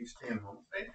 these 10 home stations.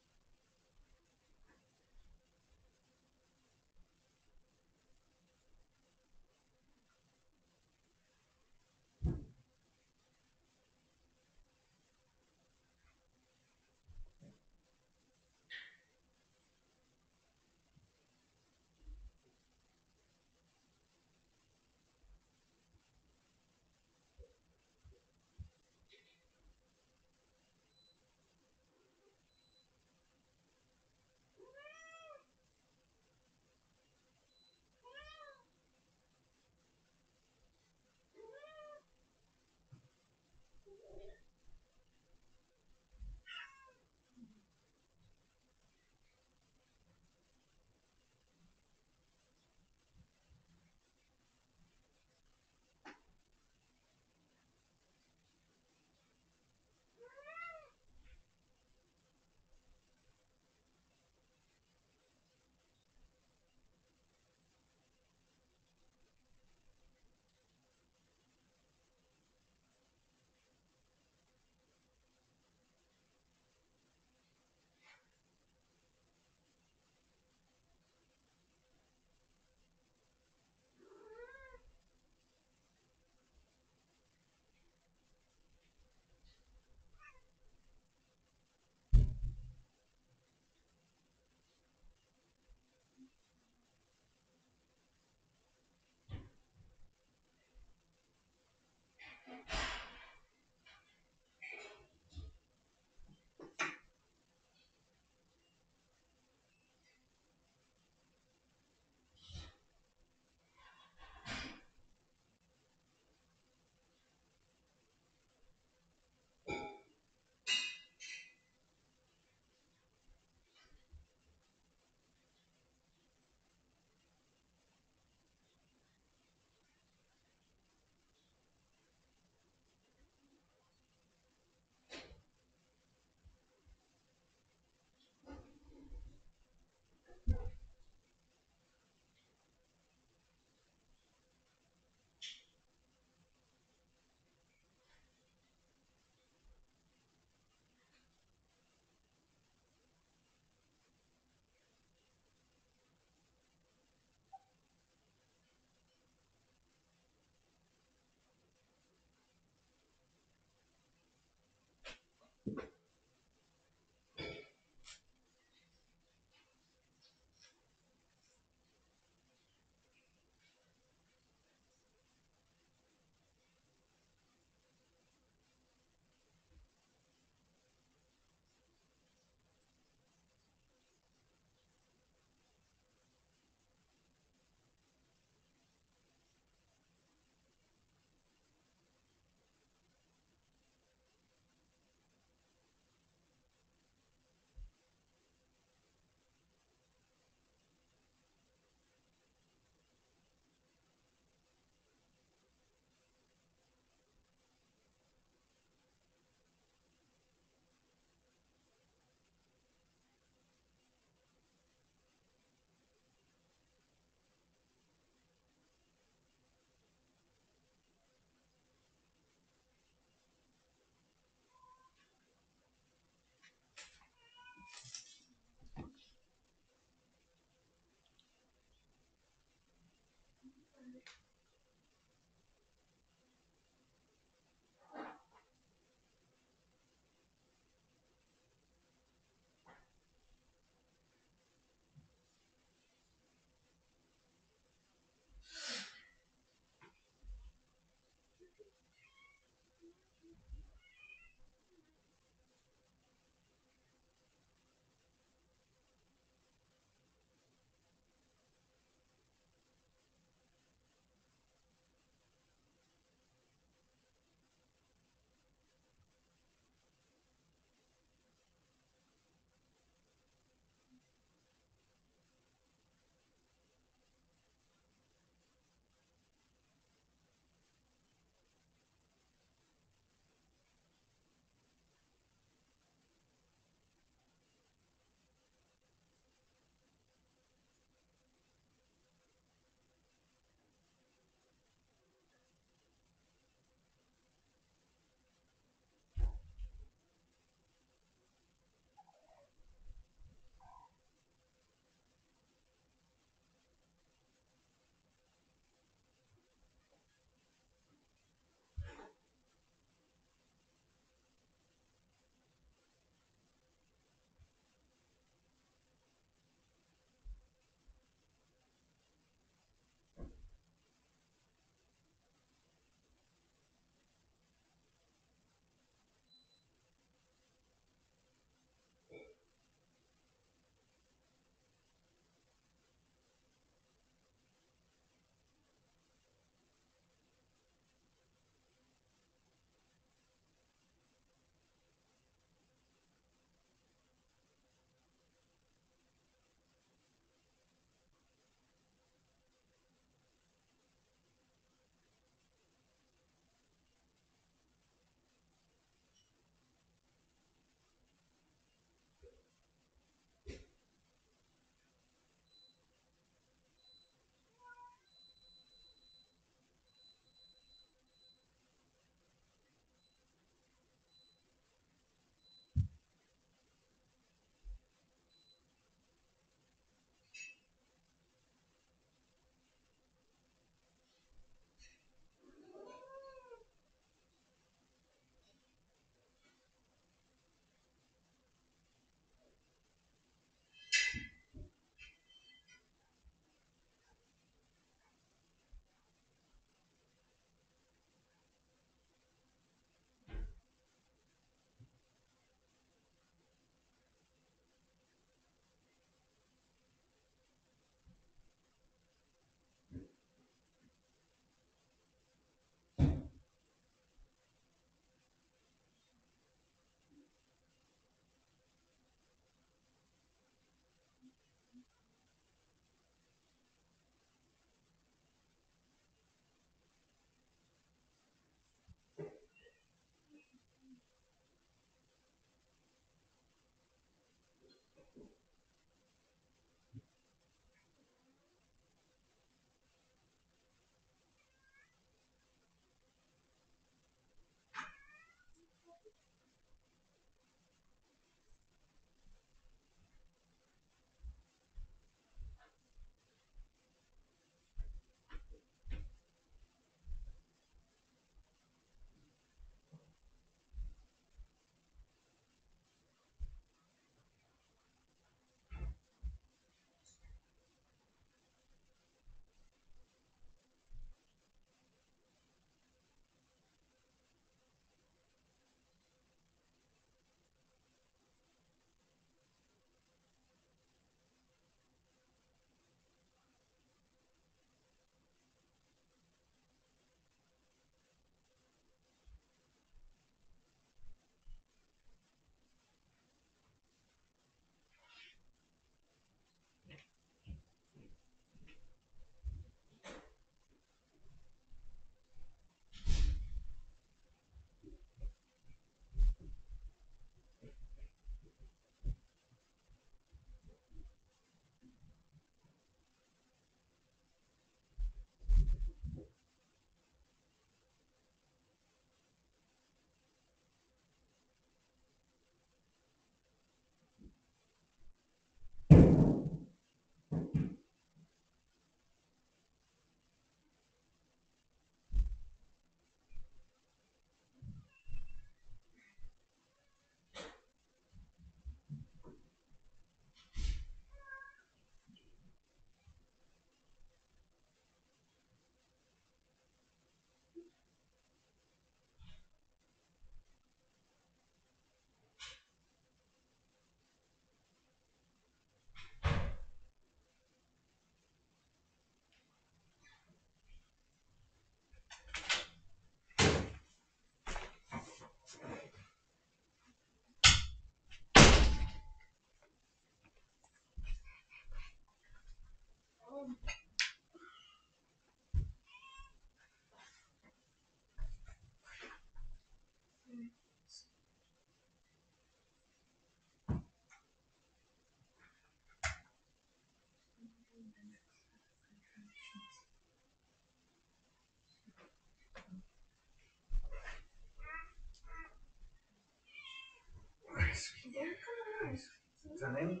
Time?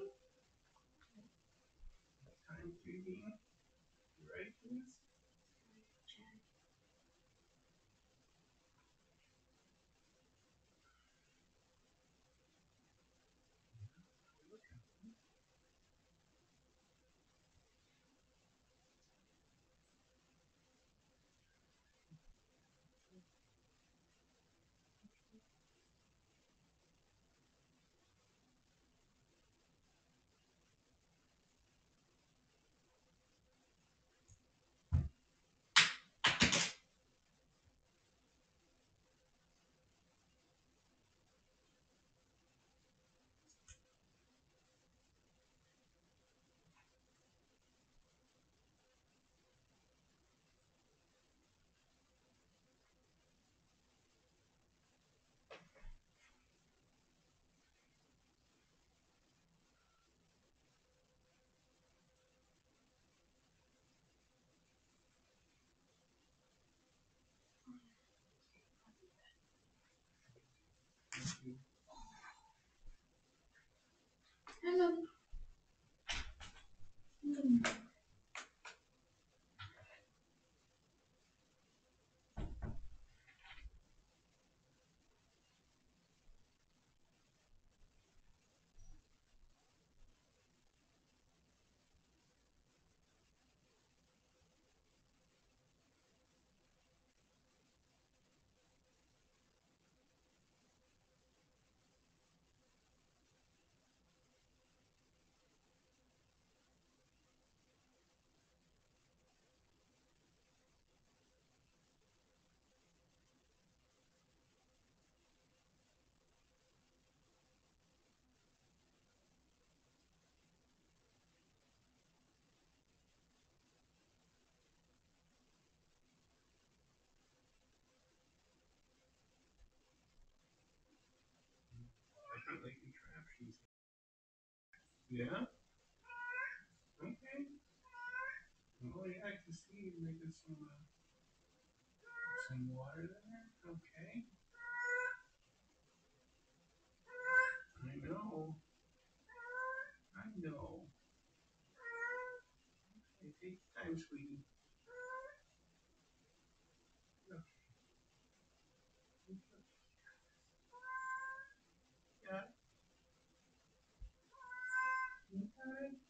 Time, baby. You ready for this? Hello. Definitely trap she's. Yeah? Okay. Oh yeah, I can see you making some water there. Okay. I know. I know. Okay, take your time, sweetie. Okay. Yeah. You got it.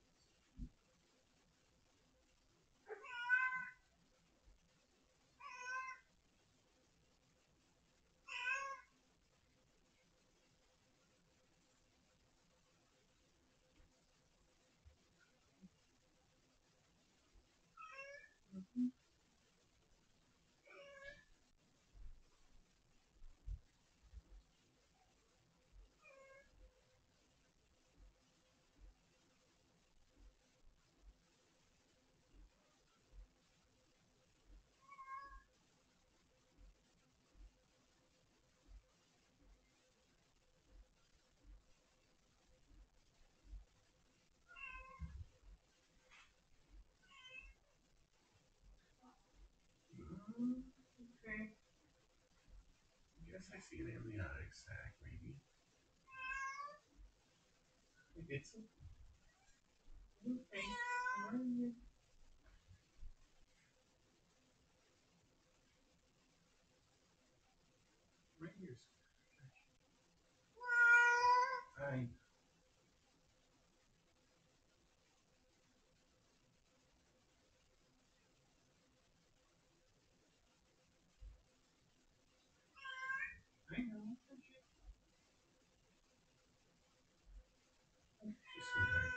Okay. Guess I see an amniotic sac, maybe. It's okay. Right here. I I know. She's sweetheart.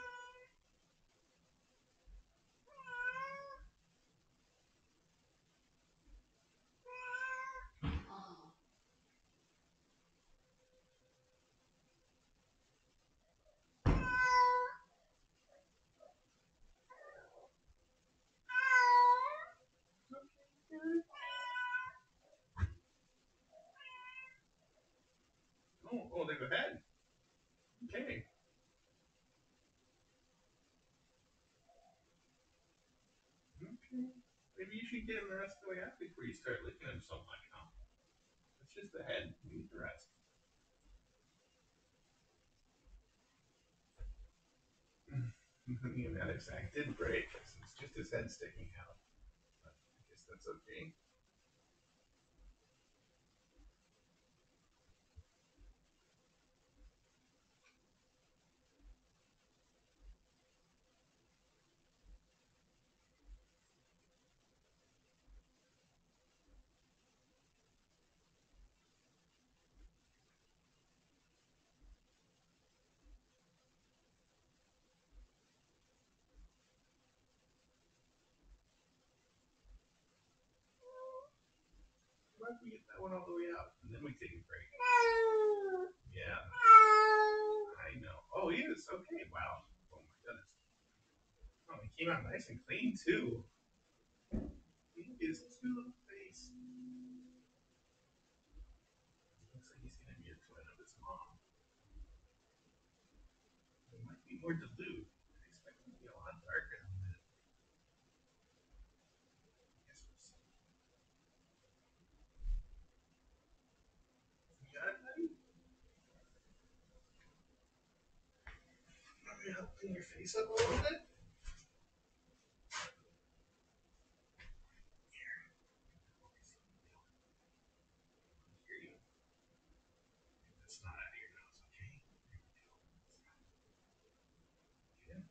Oh, they go ahead. Okay. Okay. Maybe you should get him the rest of the way up before you start licking him so much, huh? It's just the head. You need the rest. The other side did break. It's just his head sticking out. But I guess that's okay. Why don't we get that one all the way up and then we take a break? Yeah, I know. Oh, he is okay. Wow. Oh my goodness. Oh, he came out nice and clean too. He is cute little face. Looks like he's gonna be a twin of his mom. He might be more dilute. I expect him to be a lot darker than that. I guess we'll see. You got it, buddy? Want me to help clean your face up a little bit? Here you go. That's not out of your nose, okay? Yeah.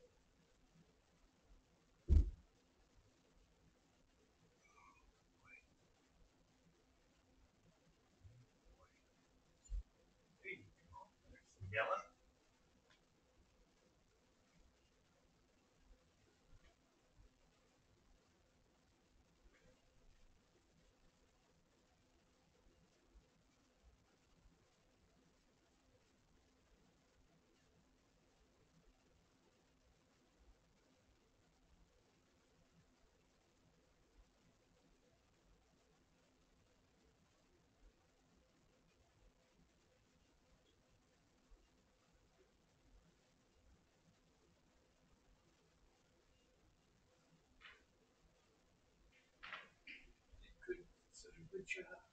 There you go. There's some yelling. Good. Such a good job.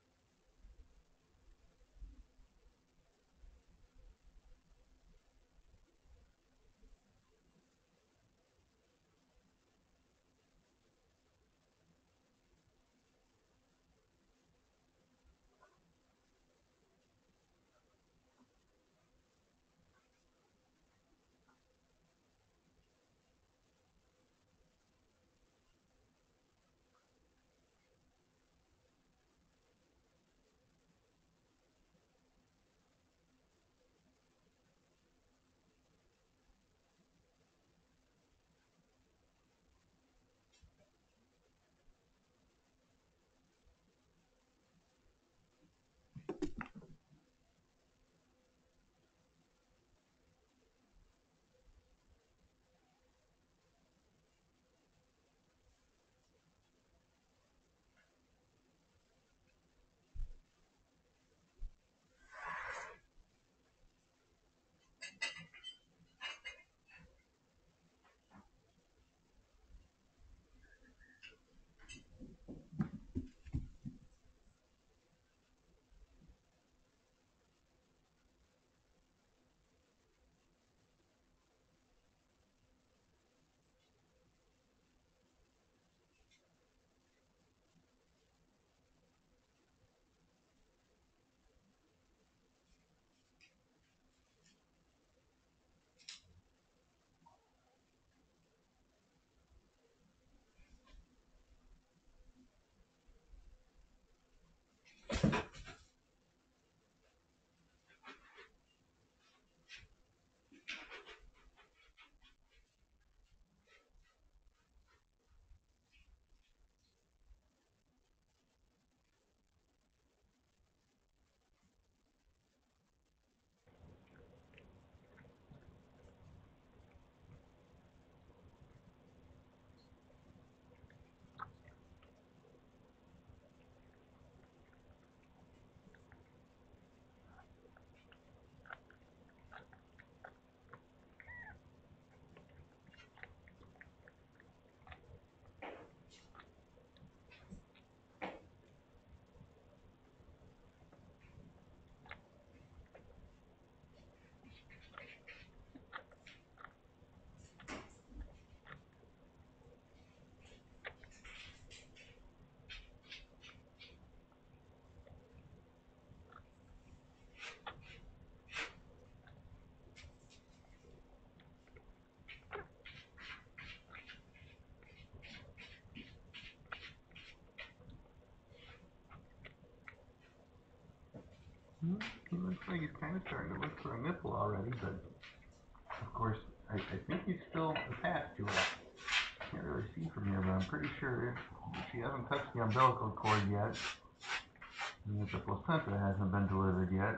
He looks like he's kind of starting to look for a nipple already, but of course, I think he's still attached to her. Can't really see from here, but I'm pretty sure she hasn't touched the umbilical cord yet, and that the placenta hasn't been delivered yet.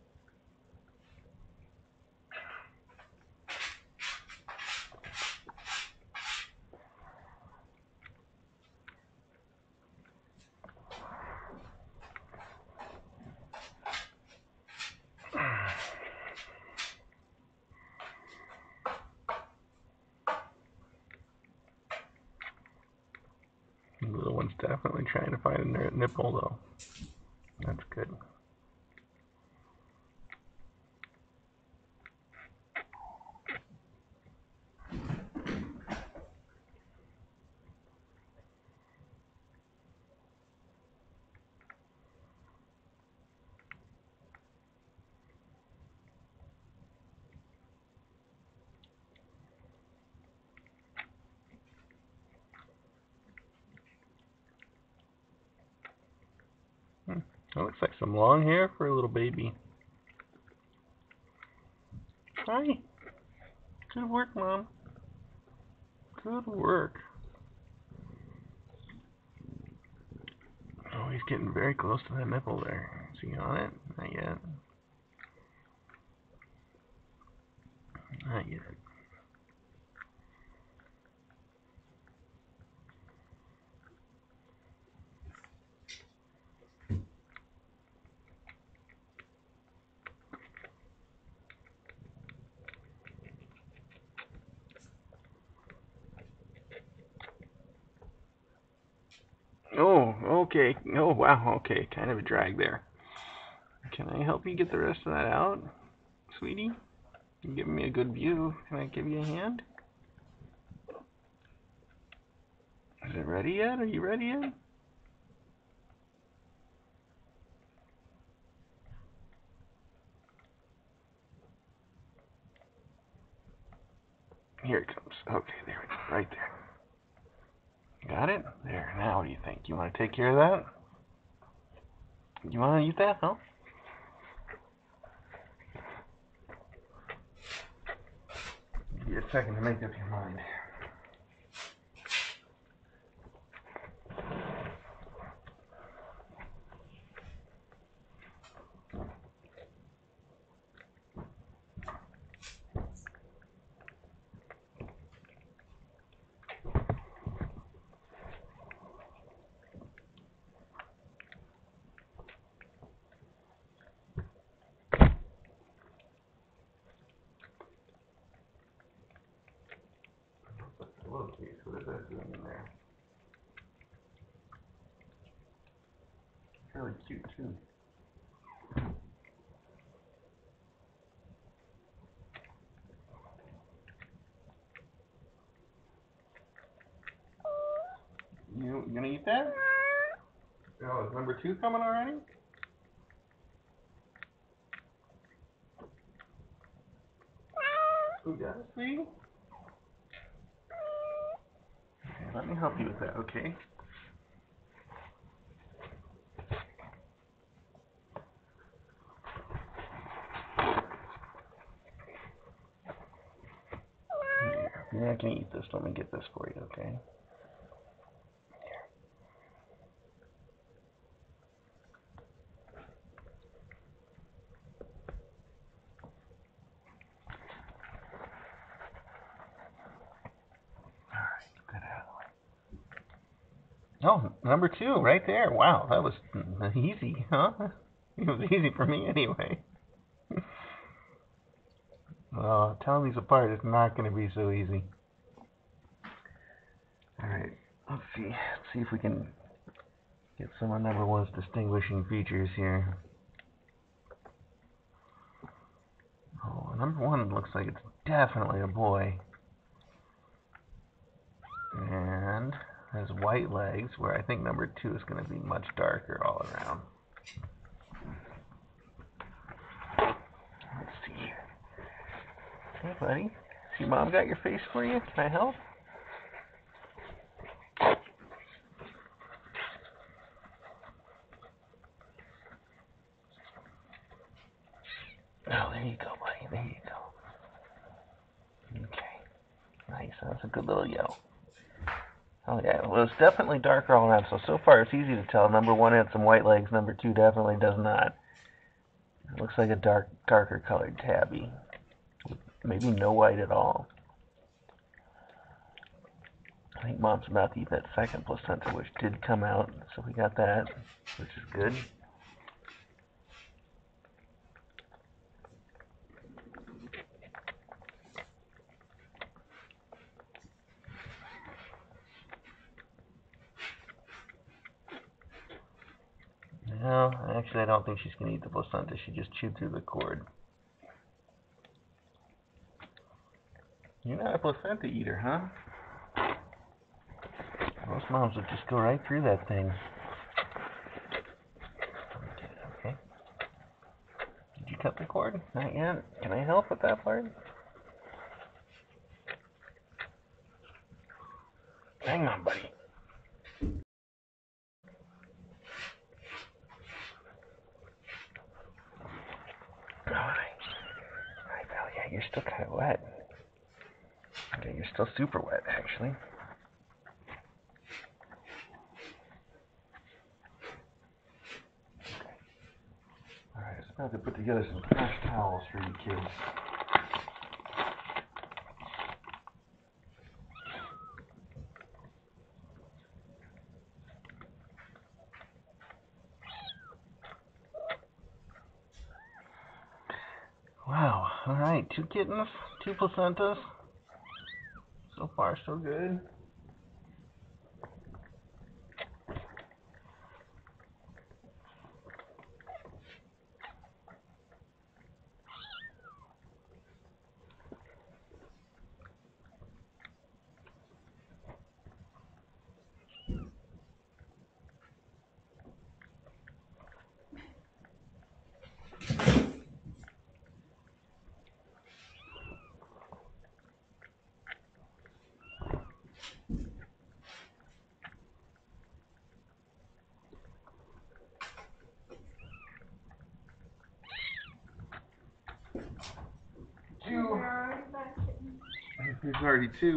The little one's definitely trying to find a nipple, though. That's good. That looks like some long hair for a little baby. Hi. Good work, Mom. Good work. Oh, he's getting very close to that nipple there. Is he on it? Not yet. Not yet. Oh, okay. Oh, wow. Okay, kind of a drag there. Can I help you get the rest of that out, sweetie? You give me a good view. Can I give you a hand? Is it ready yet? Are you ready yet? Here it comes. Okay, there it is. Right there. Got it? There. Now what do you think? You want to take care of that? You want to eat that, huh? Give you a second to make up your mind. What is that doing in there? It's really cute, too. You gonna eat that? Oh, is number 2 coming already? Who does, sweetie? Okay, let me help you with that, okay? Here, you're not gonna eat this. Let me get this for you, okay? Oh, number 2, right there. Wow, that was easy, huh? It was easy for me anyway. Telling these apart is not going to be so easy. Alright, let's see. Let's see if we can get some of number 1's distinguishing features here. Oh, number 1 looks like it's definitely a boy. And has white legs, where I think number 2 is going to be much darker all around. Let's see. Hey, buddy. See, Mom got your face for you? Can I help? Oh, there you go, buddy. There you go. Okay. Nice. That's a good little yellow. Oh, yeah. Well, it's definitely darker all around. So far, it's easy to tell. Number one had some white legs. Number two definitely does not. It looks like a darker colored tabby. Maybe no white at all. I think Mom's about to eat that second placenta, which did come out. So we got that, which is good. No, actually, I don't think she's going to eat the placenta. She just chewed through the cord. You're not a placenta eater, huh? Most moms would just go right through that thing. Okay. Did you cut the cord? Not yet. Can I help with that part? Hang on, buddy. Alright. Alright, pal. Yeah, you're still kind of wet. Okay, you're still super wet, actually. Alright, it's about to put together some fresh towels for you kids. Wow. Alright, 2 kittens, 2 placentas. So far, so good. Two. There's already 2.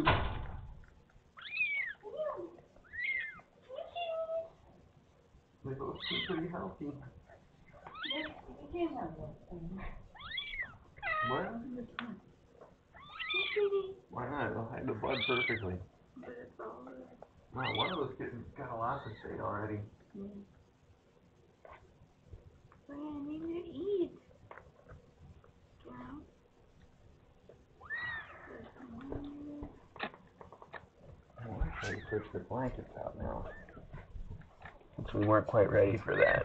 They both seem pretty healthy. What? Why not? It'll hide the blood perfectly. Wow, one of those kittens got a lot to say already. I need to eat. Well, actually, switch the blankets out now. Since we weren't quite ready for that.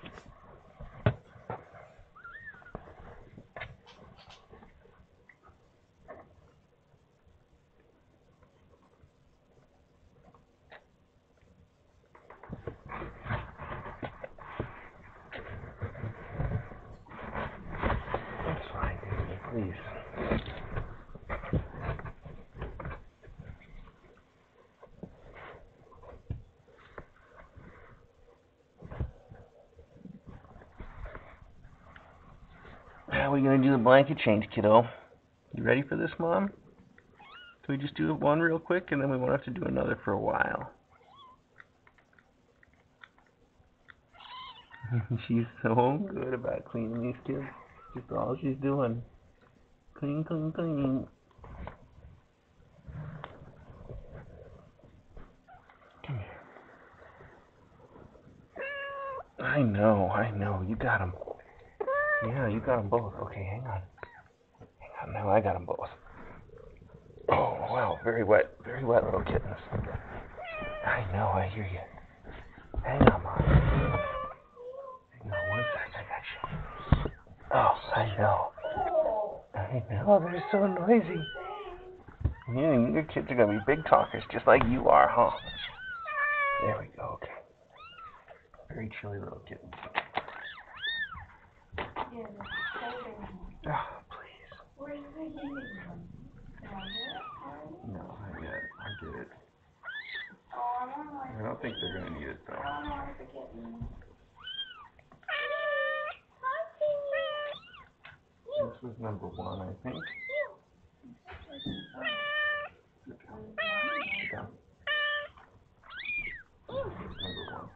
That's fine, baby, please. How are we gonna do the blanket change, kiddo? You ready for this, Mom? Can we just do one real quick and then we won't have to do another for a while? She's so good about cleaning these kids. Just all she's doing. Clean, clean, clean. Come here. I know. You got them. Yeah, you got them both. Okay, hang on. Hang on, now I got them both. Oh, wow, very wet little kittens. I know, I hear you. Hang on, Mom. Hang on one sec, I got you. Oh, I know. They're so noisy. Yeah, your kids are gonna be big talkers, just like you are, huh? There we go, okay. Very chilly little kittens. Oh, please. No, not yet. I get it. I don't think they're gonna need it though. was number 1, I think. Yeah. This was number 1.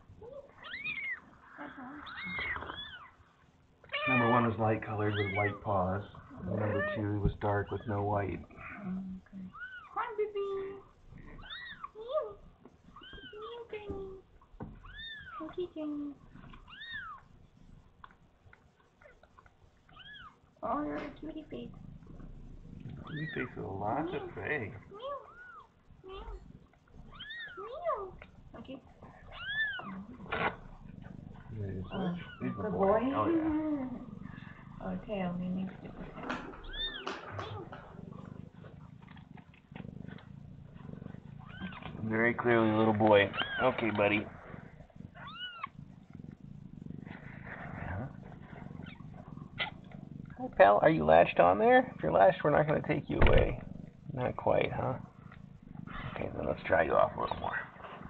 Number 1 was light colored with white paws. And number 2 was dark with no white. Okay. Hi, baby. Meow. Meow, Tiny. Okay, Tiny. Oh, you're a cutie face. You face with a lot to say. Meow. Meow. Meow. Okay. He's the the boy. boy. Oh, yeah. Oh, tail. He needs to put tail. Very clearly a little boy. Okay, buddy. Hi, pal. Are you latched on there? If you're latched, we're not going to take you away. Not quite, huh? Okay, then let's dry you off a little more.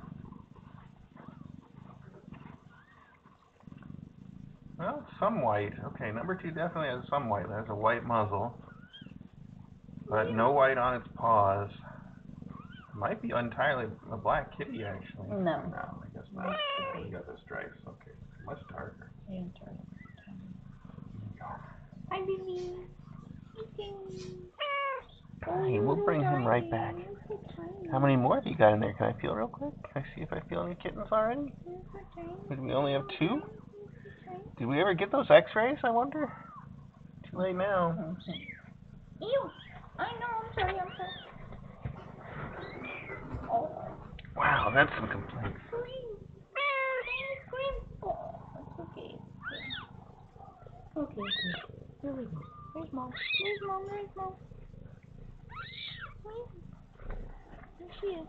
Well, some white. Okay, number 2 definitely has some white. It has a white muzzle, but no white on its paws. Might be entirely a black kitty, actually. No. No, I guess not. We got the stripes. Okay, much darker. Yeah, dark. There you go. Hi, baby. Hey, we'll bring him right back. How many more have you got in there? Can I feel real quick? Can I see if I feel any kittens already? Did we only have 2? Did we ever get those x-rays, I wonder? Too late now. Ew! I know, I'm sorry. Oh. Wow, that's some complaints. Scream! Oh, it's okay. Okay. Here we go. Where's Mom? Where's Mom? There she is.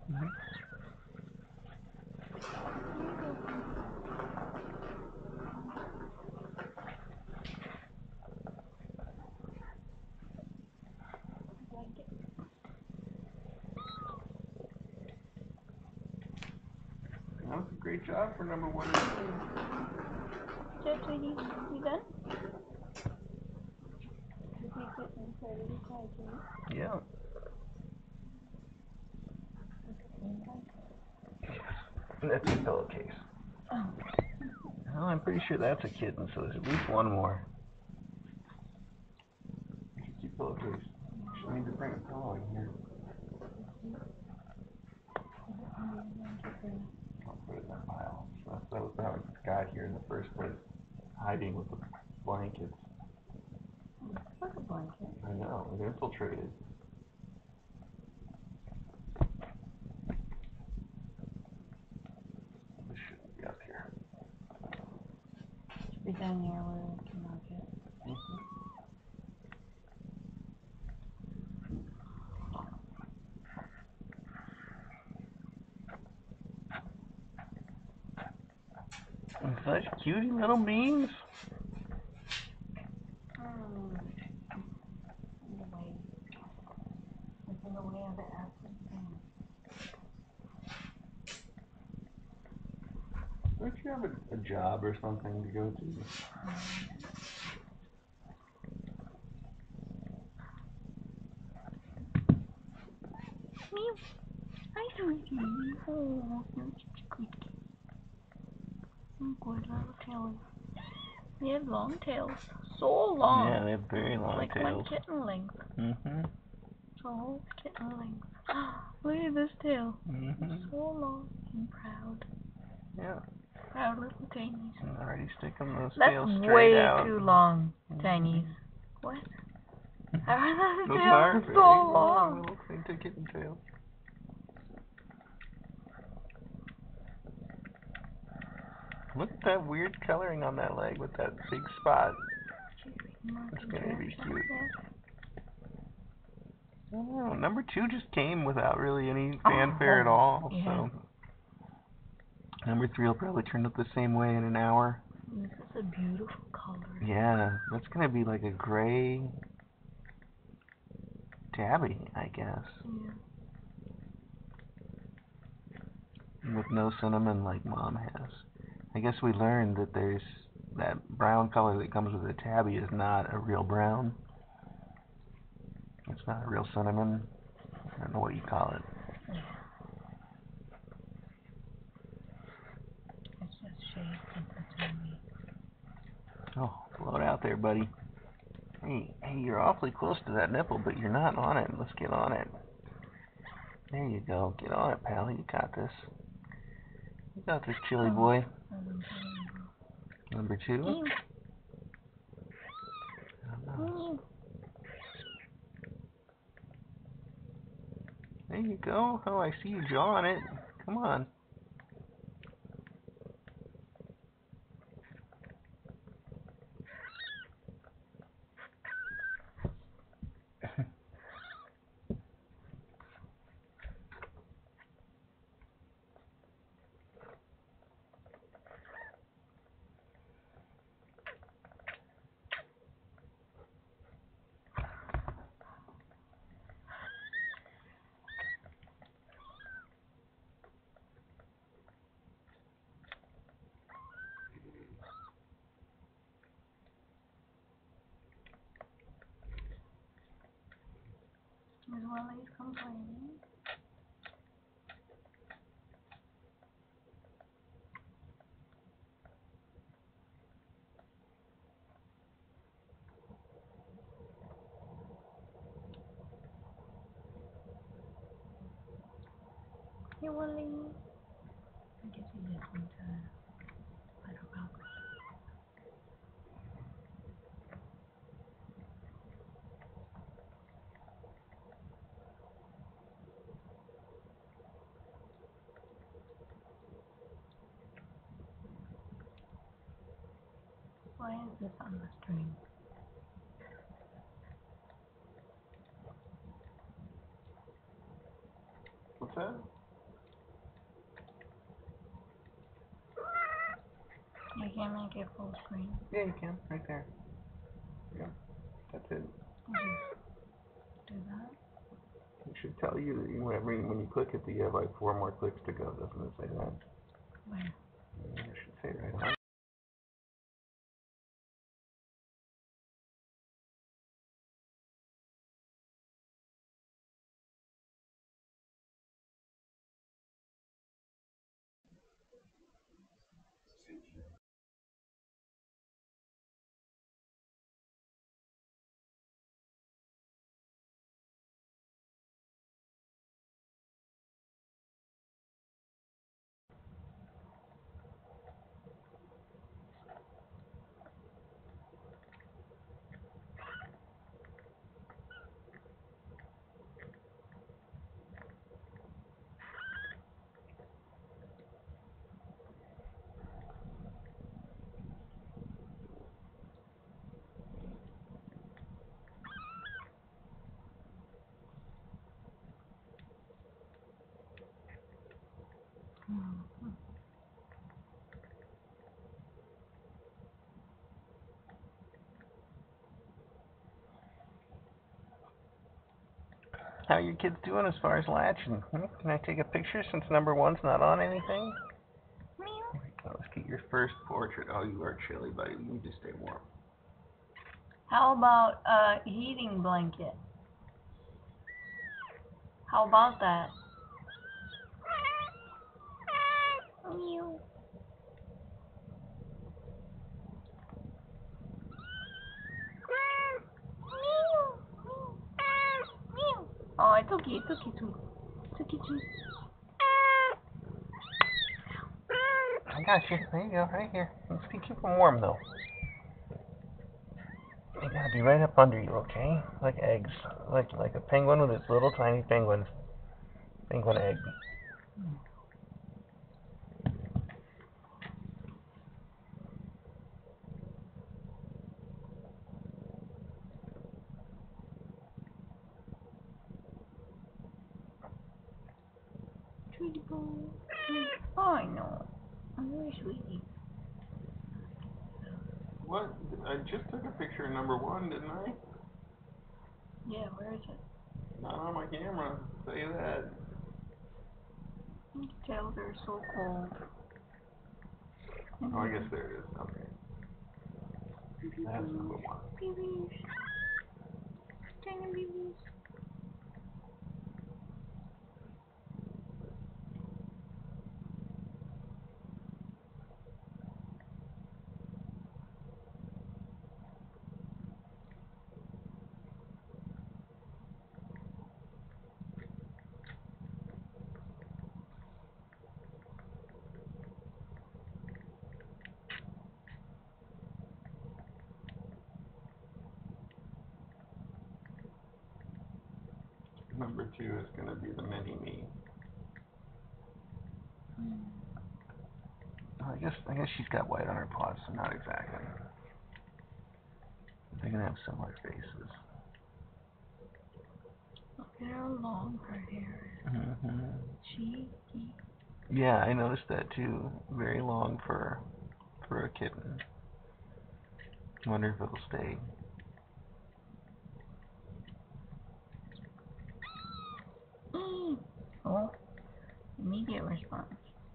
That was a great job for number 1 and 2. Good, sweetie. You done? Yeah. That's a pillowcase. Oh. Well, I'm pretty sure that's a kitten, so there's at least 1 more. Keep pillowcase. I need to bring a pillow in here. I'll put it in that pile. So that was how it got here in the first place. Hiding with the blankets. Like a blanket. I know, it infiltrated. This shouldn't be up here. Should be down here where we can knock it. Such cutie little beans. It's in the way of the acid thing. Don't you have a job or something to go to? Meow. Hi, sweetie. Oh, you're such a good kid. Good little tail. They have long tails. So long. Yeah, they have very long like tails. Like 1 kitten length. Mm-hmm. So kitten length. Look at this tail. Mm-hmm. So long and proud. Yeah. Proud little tinies. And already sticking those That's tails straight way out. too long, tinies. What? How are those Those are tails very so long? little fainted kitten tails. Look at that weird coloring on that leg with that big spot. It's gonna be cute. Oh, number 2 just came without really any fanfare at all. Yeah. So number 3 will probably turn up the same way in an hour. This is a beautiful color. Yeah, that's gonna be like a gray tabby, I guess. Yeah. With no cinnamon like Mom has. I guess we learned that there's that brown color that comes with the tabby is not a real brown. It's not a real cinnamon. I don't know what you call it. Yeah. It's just shades of the tabby. Oh, blow it out there, buddy. Hey, you're awfully close to that nipple, but you're not on it. Let's get on it. There you go. Get on it, pal. You got this. You got this, chilly boy. Number 2? Ew. Ew. There you go. Oh, I see you jawing it. Come on. Miss Willie's complaining. Hey, Willie. I guess he just went to let her out. Why is this on the string? What's that? You can't make it full screen. Yeah, you can. Right there. Yeah. That's it. Do that. It should tell you that when you click it, that you have like 4 more clicks to go. Doesn't it say that? Where? Yeah, it should say right on. How are your kids doing as far as latching? Can I take a picture since number 1's not on anything? Meow. Let's get your first portrait. Oh, you are chilly, buddy. You need to stay warm. How about a heating blanket? How about that? Meow. Oh, it's okay, it's okay too. It's okay too. I got you. There you go, right here. Let's keep them warm though. They gotta be right up under you, okay? Like eggs, like a penguin with its little tiny penguin egg. Sweetie boo. Oh, I know. I'm very sweetie. What? I just took a picture of number 1, didn't I? Yeah, where is it? Not on my camera. Say that. These tails are so cold. Oh, I guess there it is. Okay. That's number 1. Babies. Tiny babies. Number 2 is going to be the mini-me. Oh, I guess she's got white on her paws, so not exactly. They're going to have similar faces. Look at how long her hair is. Mm-hmm. Cheeky. Yeah, I noticed that too. Very long fur for a kitten. I wonder if it'll stay. Oh, immediate response.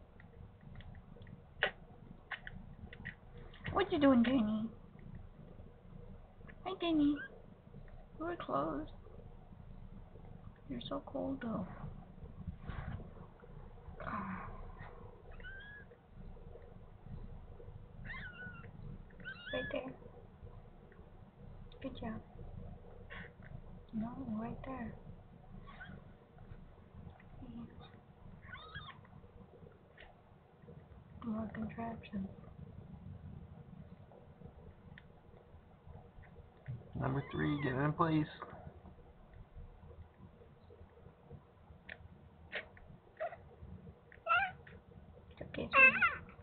What you doing, Jenny? Hi, Jenny. We're closed. You're so cold, though. Right there. Good job. No, right there. More contraptions. Number 3, get it in place. Okay, sweetie.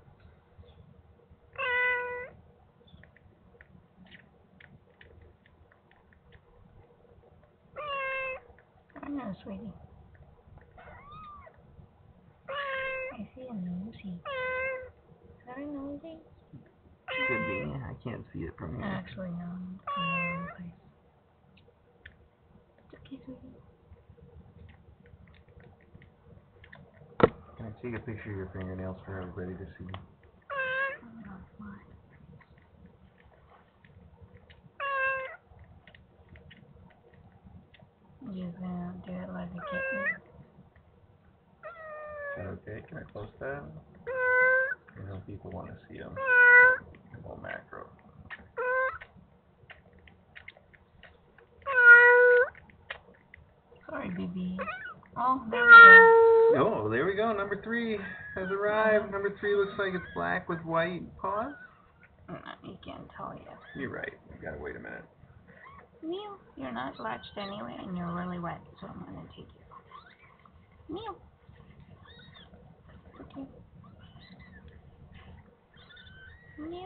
I know, sweetie. I see a nosy. Is that a nosy? Could be. I can't see it from here. Actually, no. It's in the wrong place. It's okay, sweetie. Can I take a picture of your fingernails for everybody to see? Oh, my. You gonna do it like a kitten? Is that okay? Can I post that? I know people want to see them. A little macro. Sorry, baby. Oh, there we go. Oh, there we go. Number 3 has arrived. Number 3 looks like it's black with white paws. You can't tell yet. You're right. You gotta wait a minute. Mew. You're not latched anyway, and you're really wet, so I'm gonna take you. Mew. It's okay. Mew.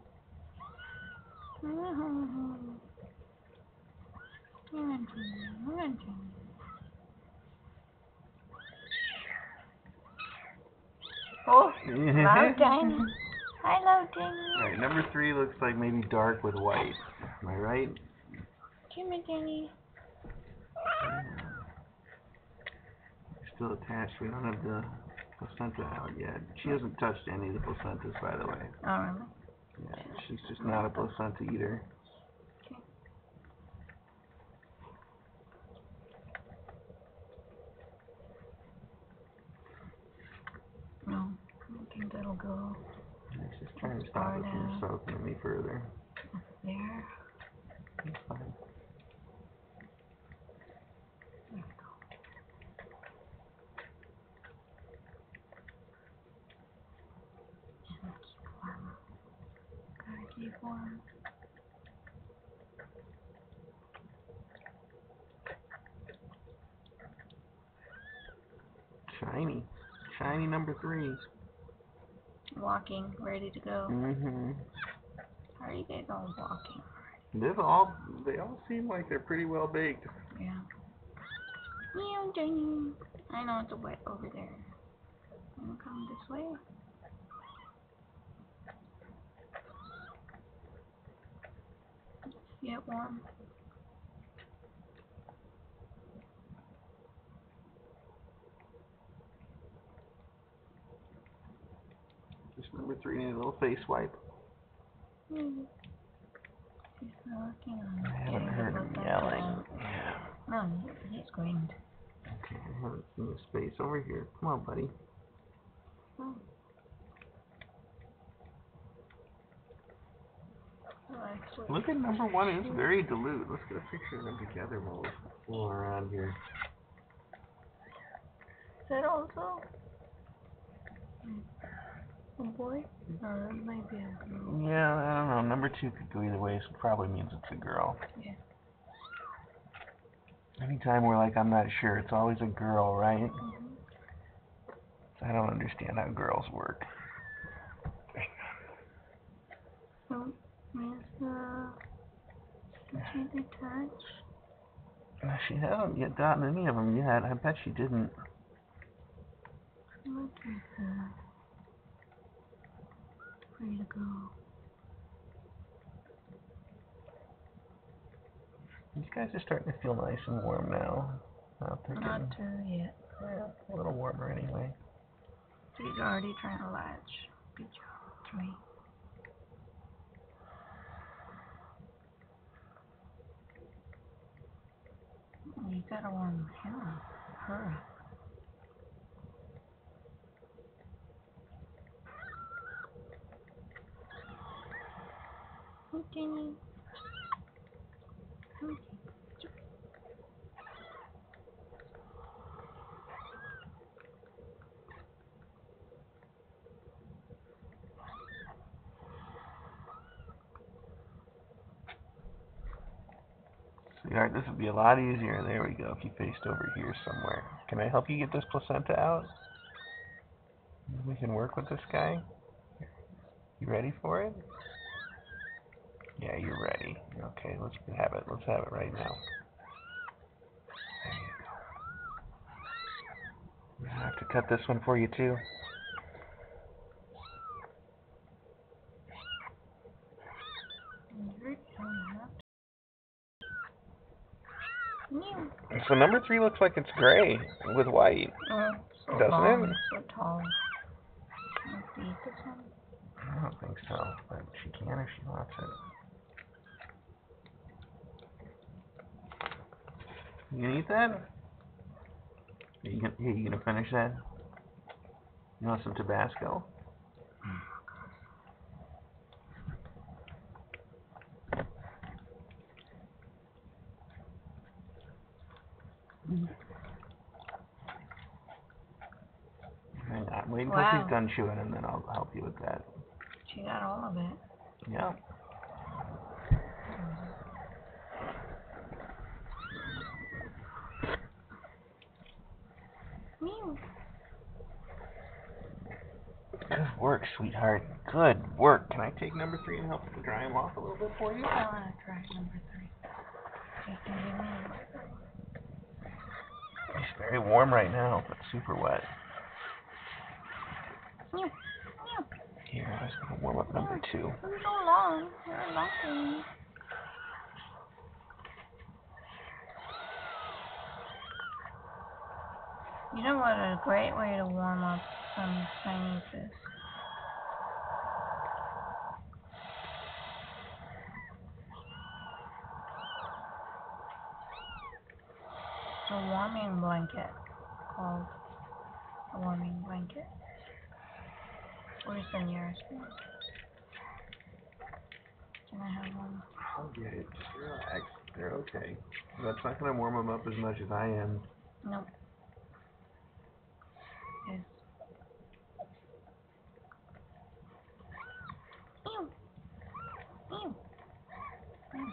Oh, loud Tiny. Hi, loud Tiny. Alright, number 3 looks like maybe dark with white. Am I right? Come here, Tiny. Still attached. We don't have the placenta out yet. She hasn't touched any of the placentas, by the way. Oh, really? Yeah, she's just not a placenta eater. Okay. No, I don't think that'll go. She's trying to stop it from soaking any further. There. That's fine. There we go. And keep warm. Gotta keep warm. Shiny. Shiny number 3. Walking, ready to go. Mm-hmm. How are you guys all walking? They all seem like they're pretty well baked. Yeah. Meow, Jenny. I know it's wet over there. Wanna come this way? Get warm. Just number 3 needs a little face wipe. Mm. Working on I haven't getting heard the him placenta yelling. out. Yeah. No, he screamed. Okay, I haven't seen his face over here. Come on, buddy. Oh. Look at number one. It's very dilute. Let's get a picture of them together while we're fooling around here. Is that also a boy? Or it might be a girl. Yeah, I don't know. Number two could go either way, so it probably means it's a girl. Yeah. Anytime we're like, I'm not sure, it's always a girl, right? Mm-hmm. I don't understand how girls work. So, did she detach? She hasn't yet gotten any of them yet. I bet she didn't. Look at that. Free to go. These guys are starting to feel nice and warm now. Not too yet. Yeah, a little warmer anyway. She's already trying to latch. Good job, Trey. You gotta warm him up. Her up. Okay. Okay. Sweetheart, this would be a lot easier. There we go, if you faced over here somewhere. Can I help you get this placenta out? We can work with this guy. You ready for it? Yeah, you're ready. Okay, let's have it. Let's have it right now. There you go. I have to cut this one for you too. So number three looks like it's gray with white. Oh, so doesn't long, it? so tall. Can I eat this one? I don't think so, but she can if she wants it. You gonna eat that? You gonna finish that? You want some Tabasco? Hang on, wait until Wow. she's done chewing and then I'll help you with that. She got all of it. Yeah. Meow. Good work, sweetheart. Good work. Can I take number three and help dry him off a little bit for you? I want to try number three. You can give me number three. It's very warm right now, but super wet. Meow. Meow. Here, I was going to warm up number two. You're so long. You're long. You know what a great way to warm up some Chinese is? A warming blanket called a warming blanket. Where's the nearest one? Can I have one? I'll get it. Just relax. They're okay. That's not going to warm them up as much as I am. Nope. Yes. Ew. Ew. Ew.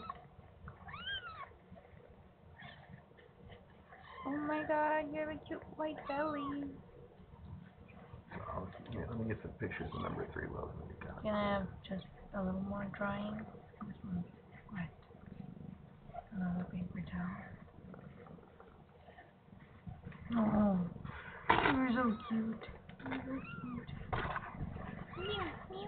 Oh my god, you have a cute white belly. So, yeah, let me get some pictures of number three while you're gone. Can I have just a little more drying? This one's wet. Another paper towel. Oh, you're so cute. You're so cute. Meow, meow.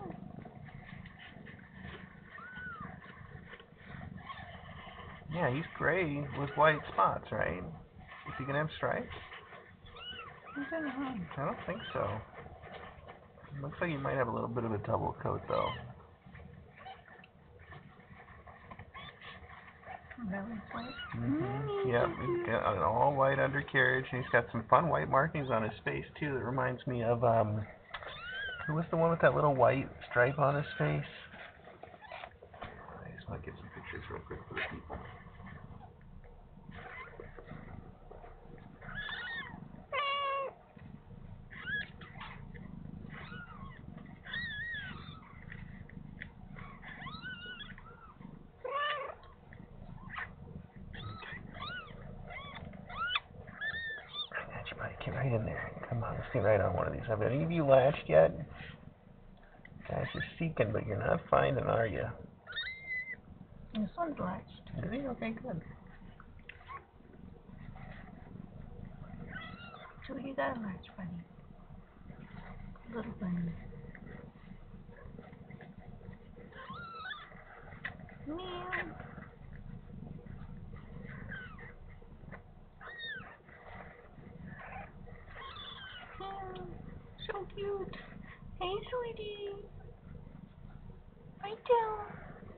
Yeah, he's gray with white spots, right? Is he going to have stripes? I don't know. I don't think so. Looks like he might have a little bit of a double coat, though. Really white. Yep, he's got an all white undercarriage, and he's got some fun white markings on his face too. That reminds me of who was the one with that little white stripe on his face? I just want to get some pictures real quick for the people. Get right in there. Come on, let's get right on one of these. Have any of you latched yet? Guys, you're seeking, but you're not finding, are you? This one's latched. Is he? Okay, good. So you got a latch, buddy. Little bunny. Meow. So cute. Hey, sweetie. Right down.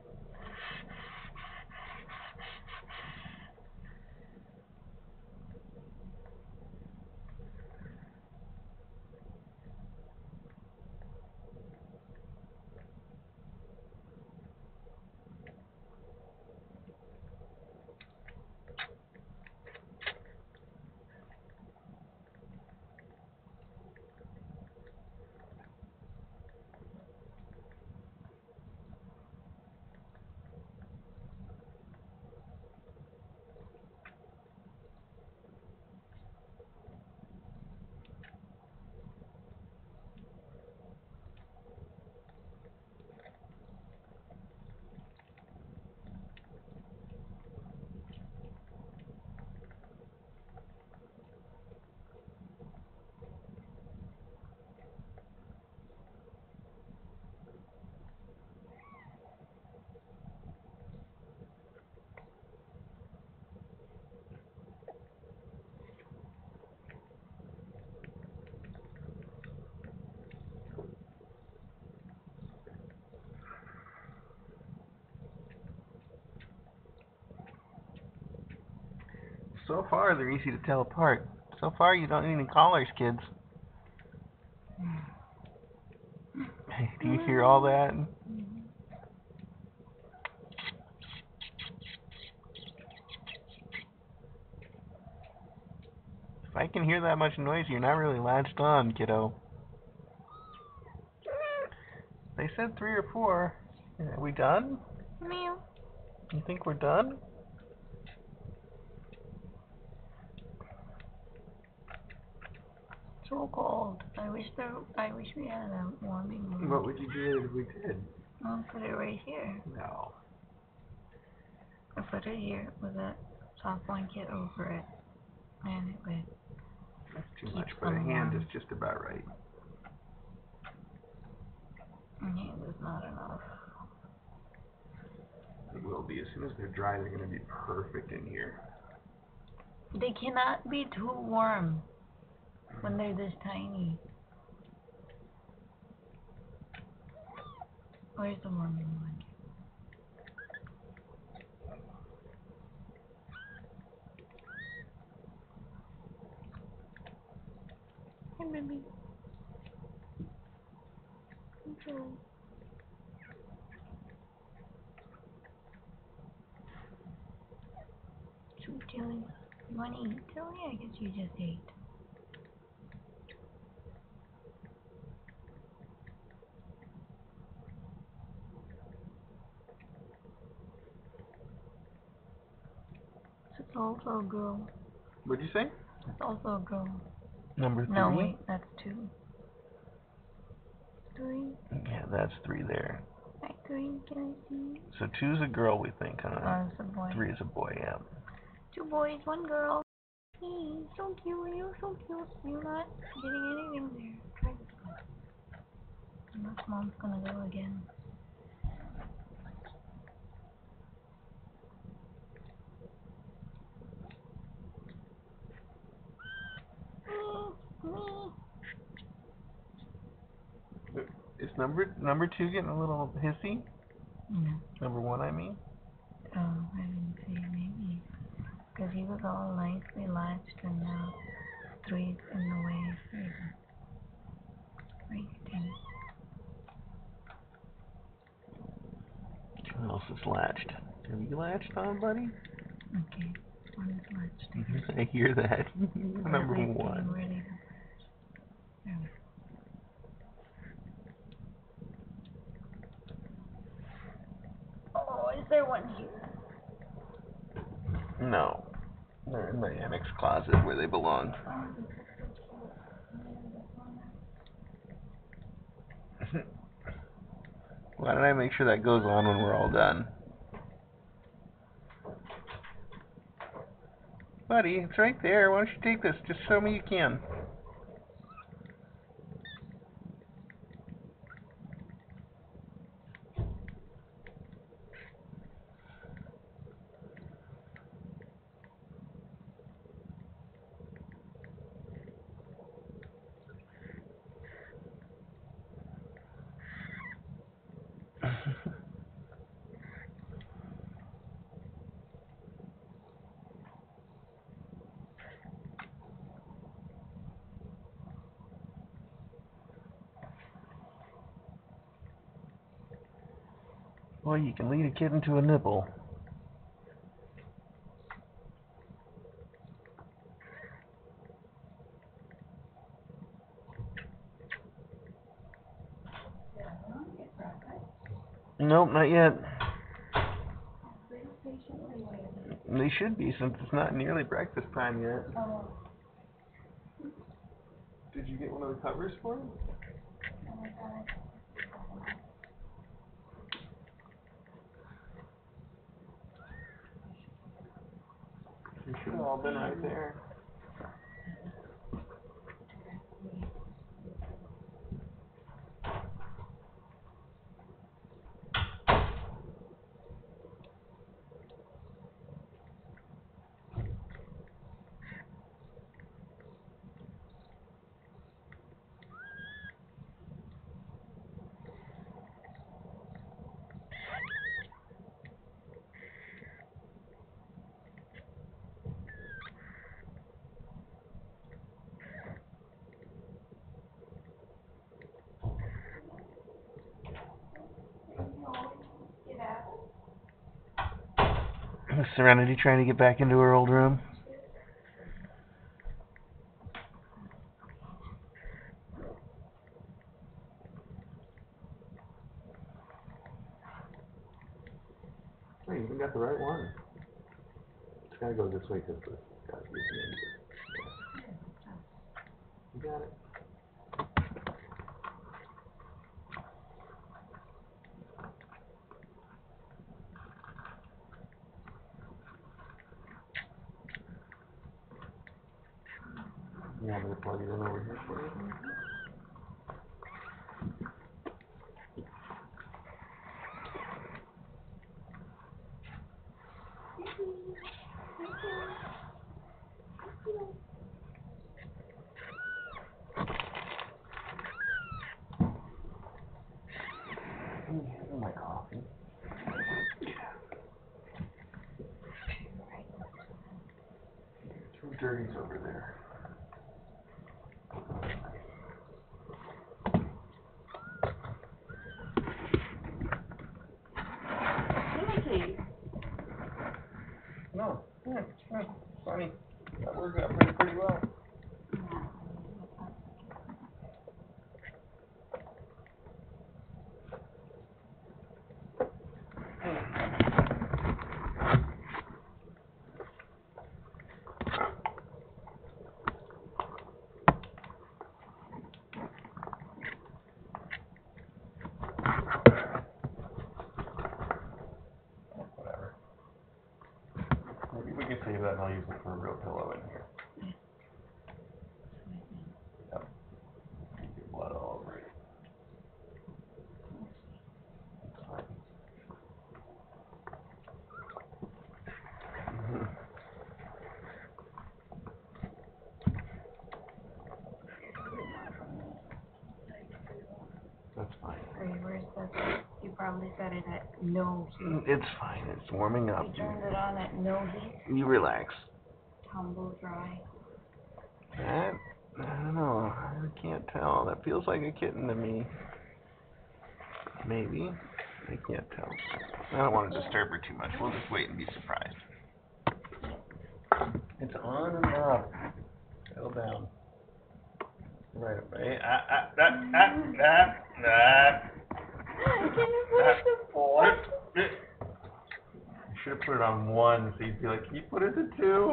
So far, they're easy to tell apart. So far, you don't need any collars, kids. Do you hear all that? If I can hear that much noise, you're not really latched on, kiddo. They said 3 or 4. Are we done? Meow. You think we're done? So cold. I wish we had a warming room. What would you do if we did? I'll put it right here. No. I put it here with a soft blanket over it, and it would. That's too much, but a hand is just about right. A hand is not enough. It will be. As soon as they're dry, they're going to be perfect in here. They cannot be too warm when they're this tiny. Where's the warming blanket? Hey, baby. Okay. Sweet Tilly. You want to eat, Tilly? I guess you just ate. It's also a girl. What'd you say? It's also a girl. Number 3? No, wait, that's 2. 3. Yeah, that's 3 there. Hi, 3. Can I see? So 2's a girl, we think, huh? Oh, it's a boy. 3 is a boy, yeah. 2 boys, 1 girl. Hey, so cute. You're so cute. You're not getting anything there. Try this one. Unless mom's gonna go again. Is number 2 getting a little hissy? No. Number 1, I mean? Oh, I didn't see. Because he was all nicely latched and now three's in the way for you. Right, Kitten? Who else is latched? Have you latched on, buddy? Okay, one is latched. I hear that. Number Getting one. ready to... There we go. Oh, is there one here? No. They're in the annex closet where they belong. Why don't I make sure that goes on when we're all done? Buddy, it's right there. Why don't you take this? Just show me you can. Well, you can lead a kitten to a nipple. Nope, not yet. They should be, since it's not nearly breakfast time yet. Did you get one of the covers for him? They should have all been right there. Is Serenity trying to get back into her old room? Hey, you got the right one. It's gotta go this way because the gotta be the end. You got it. You want me to plug it in over here for you? Oh, my coffee. Two dirties over there. Timothy! No, funny. That worked out pretty well. Whatever. Maybe we can save that and I'll use it for a real pillow in here. Yep. Get blood all over it. That's fine. That's fine. Hey, where's that? You probably got it at no heat. It's fine. It's warming up. We turned it on at no heat. You relax. Tumble dry. That, I don't know. I can't tell. That feels like a kitten to me. Maybe. I can't tell. I don't want to disturb her too much. We'll just wait and be surprised. It's on and off. Settle down. Right away. Can you push the board? You should have put it on one, so you'd be like, can you put it to two?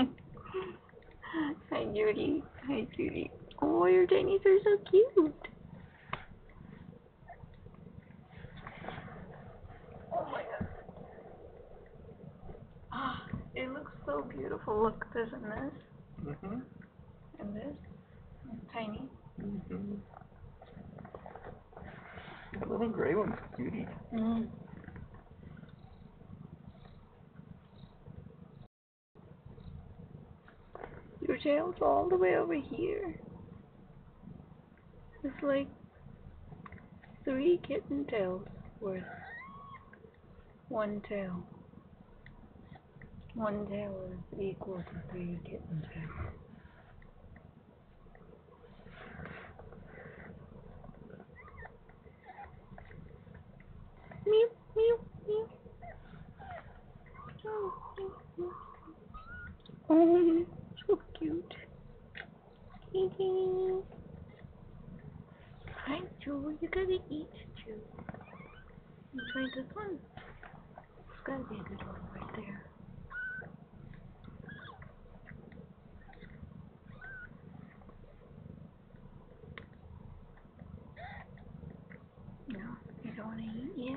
Hi, Judy. Hi, Judy. Oh, your tinies are so cute. Oh my god. Ah, it looks so beautiful. Look, this and this. Mm-hmm. And this. And tiny. Mm-hmm. That little gray one's cutie. Mm. Your tail's all the way over here. It's like 3 kitten tails worth. One tail. One tail is equal to 3 kitten tails. Meow, meow, meow. Oh, meow, meow. Oh, so cute. Kitty. Hi, Joe. You gotta eat, Joe. You try this one. It's gotta be a good one right there. No, you don't want to eat yet?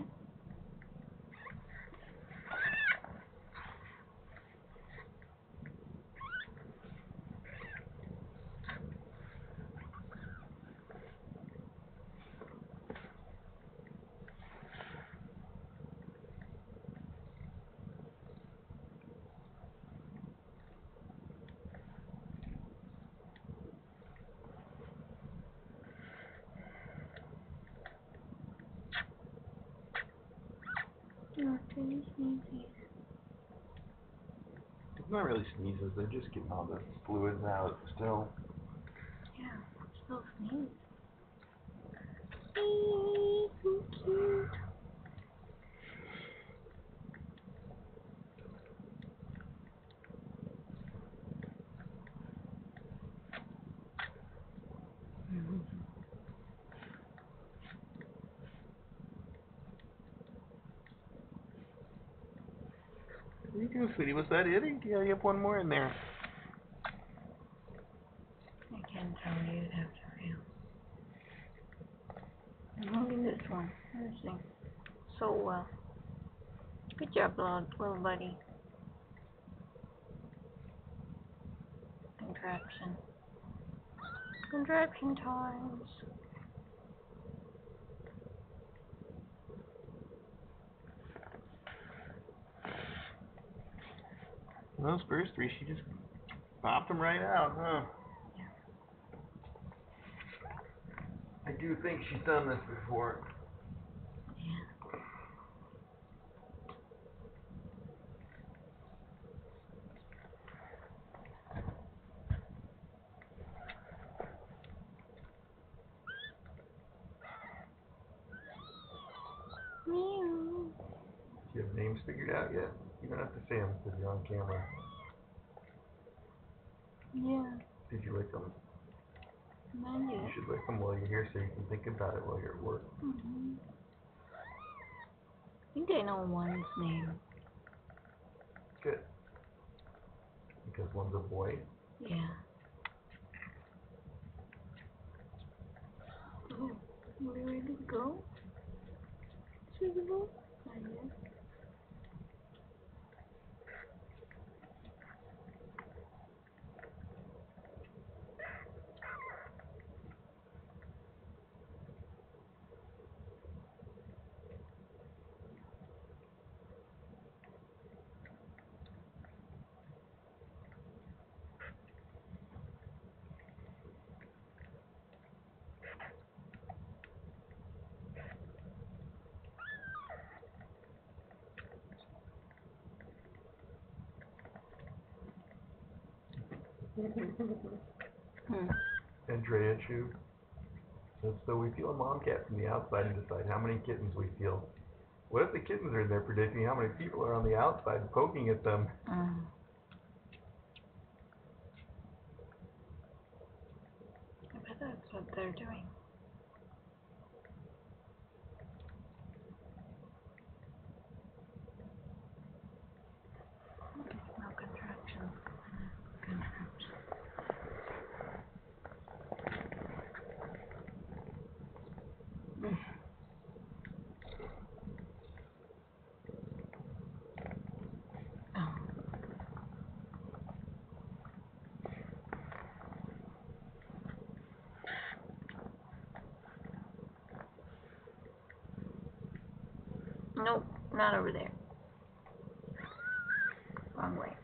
No, tiny sneezy. It's not really sneezes. They're just getting all the fluids out still. Yeah, still sneeze. Eee, so cute. What are you doing, sweetie? Was that it? Yeah, you have one more in there. I can't tell you, you'd have to feel. I'm holding this one. Nursing. So well. Good job, little buddy. Contraction. Contraction times. Those first 3, she just popped them right out, huh? Yeah. I do think she's done this before. Yeah. Meow. Do you have names figured out yet? You don't have to say them because you're on camera. Yeah. Did you lick them? Not You yet. should lick them while you're here so you can think about it while you're at work. Mm-hmm. I think I know one's name. Good. Because one's a boy. Yeah. Oh, are we ready to go? Should we go? Not yet. Andrea chew. So we feel a mom cat from the outside and decide how many kittens we feel. What if the kittens are in there predicting how many people are on the outside poking at them? I bet that's what they're doing. No contraction. Nope, not over there. Wrong way.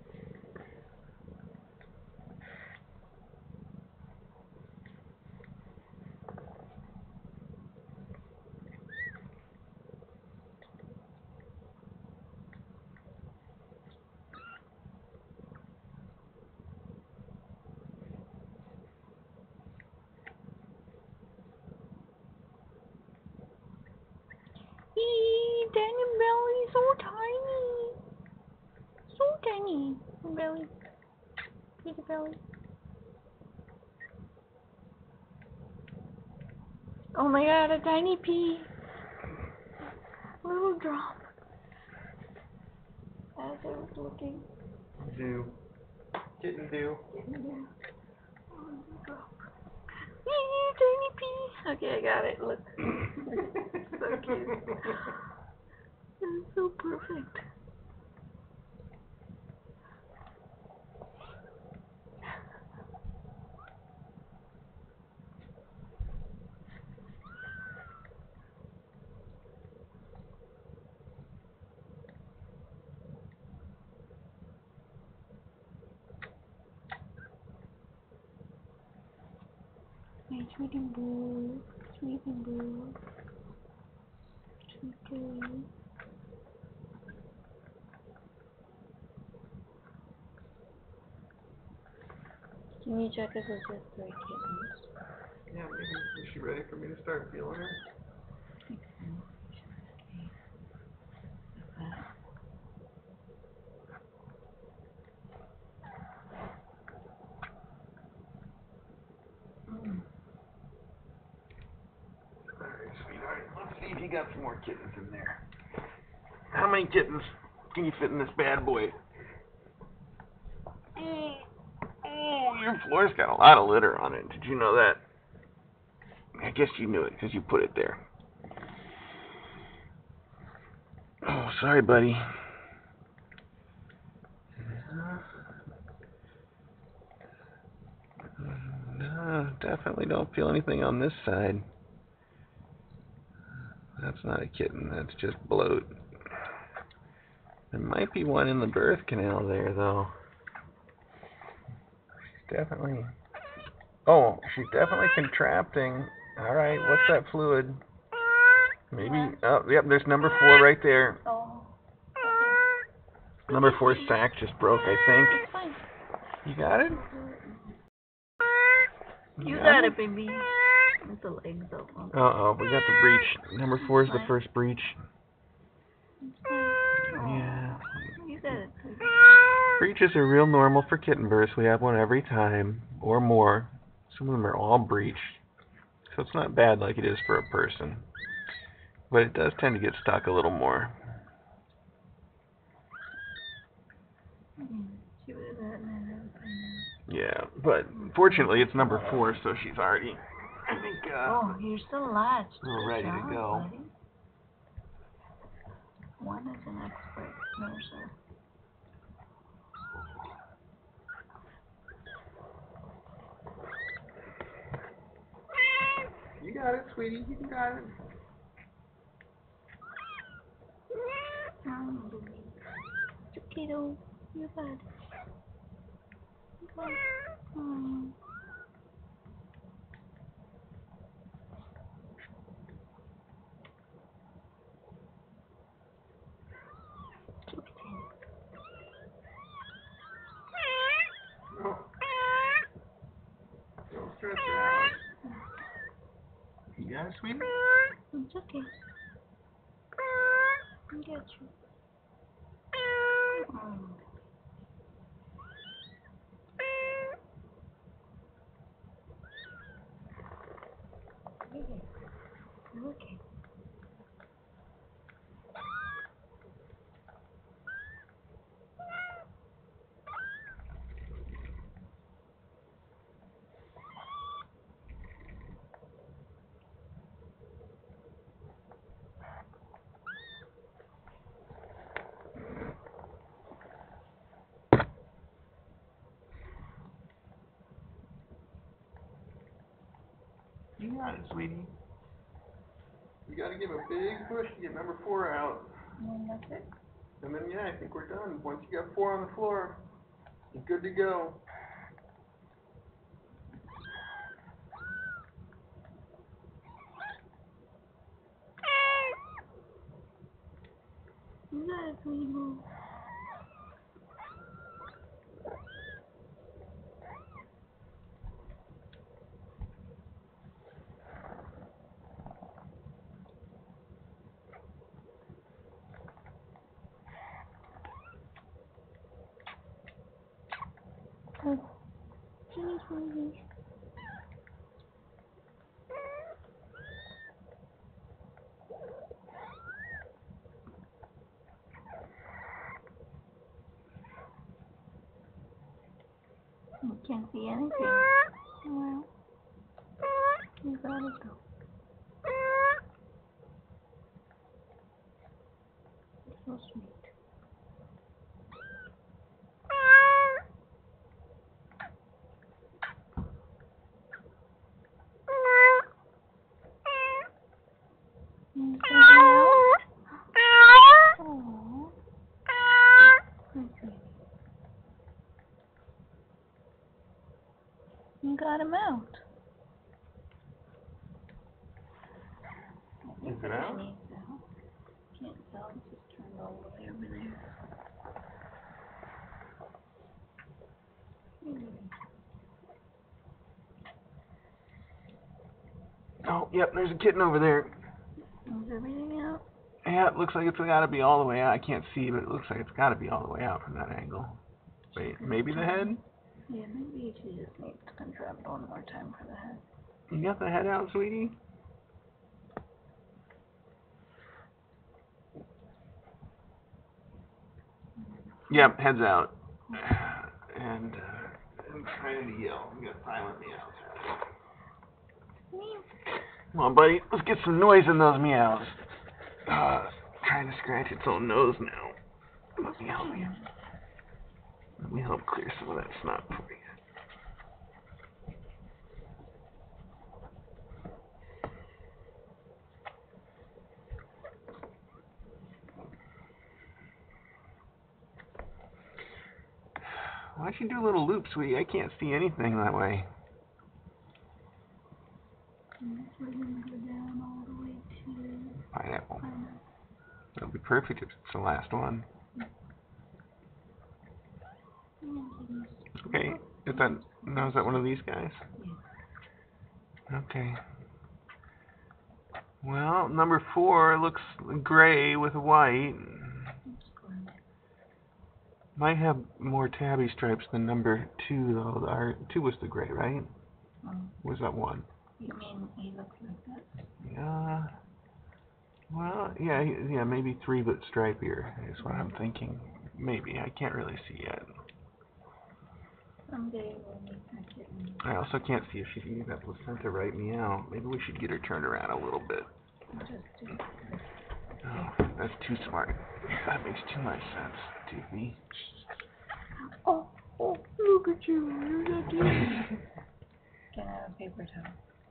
Eee, Danny belly, so tiny. So tiny. Belly. Kitty belly. Oh my god, a tiny pea. Little drop. As I was looking. Do. Kitten do. Oh, little drop. Eee, tiny pea. Okay, I got it. Look. So cute. It's so perfect. My sweetie boo. Sweetie boo. Sweet girl. Can you check if it's just 3 kittens? Yeah, maybe. Is she ready for me to start feeling her? Alright, sweetheart. Let's see if you got some more kittens in there. How many kittens can you fit in this bad boy? Oh, your floor's got a lot of litter on it. Did you know that? I guess you knew it because you put it there. Oh, sorry, buddy. No, definitely don't feel anything on this side. That's not a kitten, that's just bloat. There might be one in the birth canal there, though. She's definitely... Oh, she's definitely contracting. Alright, what's that fluid? Maybe... Oh, yep, there's number 4 right there. Oh. Number 4's sac just broke, I think. It's fine. You got it? You got it, baby. With the legs up. Uh-oh, we got the breach. Number 4's the first breach. It's fine. Yeah. You got it. Breaches are real normal for kitten births. We have one every time, or more. Some of them are all breached. So it's not bad like it is for a person. But it does tend to get stuck a little more. She would have gotten it out by now. Yeah, but fortunately it's number 4, so she's already, I think, Oh, you're still latched. we're ready to go. Buddy. One is an expert nurser. You got it, sweetie. You got it. Baby. It's okay though. You got it. You got it. got it, sweetie? It's okay. I got you. You're okay. You got it, sweetie. You gotta give a big push to get number 4 out. And that's it. And then, yeah, I think we're done. Once you got 4 on the floor, you're good to go. You got it, sweetie boo. Oh, Jenny's moving. You can't see anything. Well, you gotta go. It's so sweet. You say meow? Aww. Okay. You got him out. Is it out? Can't tell, it's just turned all the way over there. Oh, yep, there's a kitten over there. Is everything out? Yeah, it looks like it's gotta be all the way out. I can't see, but it looks like it's gotta be all the way out from that angle. Wait, maybe the head? Yeah, maybe she just needs to contract one more time for the head. You got the head out, sweetie? Yep, head's out. And I'm trying to yell. I'm gonna silent meows. Come on, buddy. Let's get some noise in those meows. Trying to scratch its own nose now. Let me help you. Let me help clear some of that snot for you. Why'd you do a little loop, sweetie? I can't see anything that way. We're gonna go down all the way to Pineapple. pineapple. That'll be perfect if it's the last one. Okay. Is that one of these guys? Yeah. Okay. Well, number 4 looks gray with white. Might have more tabby stripes than number 2, though. Our 2 was the gray, right? Was that 1? You mean he looks like that? Yeah. Well, yeah, maybe 3 but stripier is what I'm thinking. Maybe. I can't really see yet. Someday we'll make a kitten. I also can't see if she can get that placenta right meow. Maybe we should get her turned around a little bit. Just do this. Oh, that's too smart. That makes too much sense, Doofy. Oh, look at you. You're not doing. Can I have a paper towel?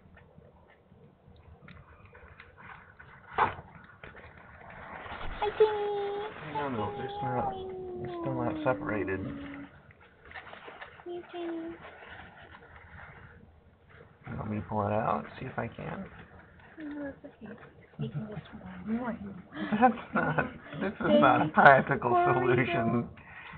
No, they're still not separated. Let me pull it out, see if I can. This is not a practical solution.